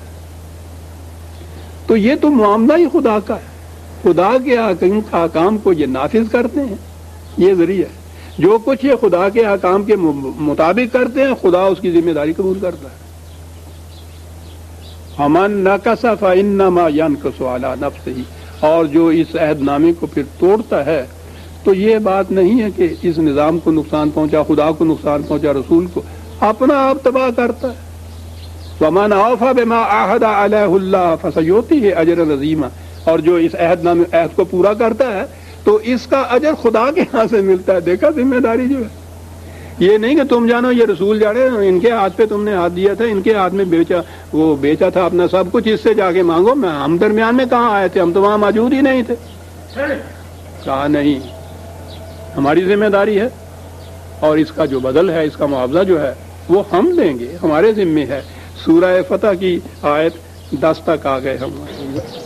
A: تو یہ تو معاملہ ہی خدا کا ہے، خدا کے احکام کو یہ نافذ کرتے ہیں، یہ ذریعہ ہے، جو کچھ یہ خدا کے احکام کے مطابق کرتے ہیں خدا اس کی ذمہ داری قبول کرتا ہے۔ ہمن نقص فإنما ينقص على نفسه، اور جو اس عہد نامے کو پھر توڑتا ہے تو یہ بات نہیں ہے کہ اس نظام کو نقصان پہنچا، خدا کو نقصان پہنچا، رسول کو، اپنا آپ تباہ کرتا ہے۔ وَمَنْ أَوْفَى بِمَا عَاهَدَ عَلَيْهِ اللَّهُ فَسَيُؤْتِيهِ أَجْرًا عَظِيمًا، اور جو اس عہد نامے عہد کو پورا کرتا ہے تو اس کا اجر خدا کے ہاں سے ملتا ہے۔ دیکھا ذمہ داری جو ہے، یہ نہیں کہ تم جانو یہ رسول جانے، ان کے ہاتھ پہ تم نے ہاتھ دیا تھا، ان کے ہاتھ میں بیچا، وہ بیچا تھا اپنا سب کچھ، اس سے جا کے مانگو، میں ہم درمیان میں کہاں آئے تھے، ہم تو وہاں موجود ہی نہیں تھے۔ کہا نہیں، ہماری ذمہ داری ہے، اور اس کا جو بدل ہے، اس کا معاوضہ جو ہے وہ ہم دیں گے، ہمارے ذمے ہے۔ سورہ فتح کی آیت دس تک آ گئے ہم۔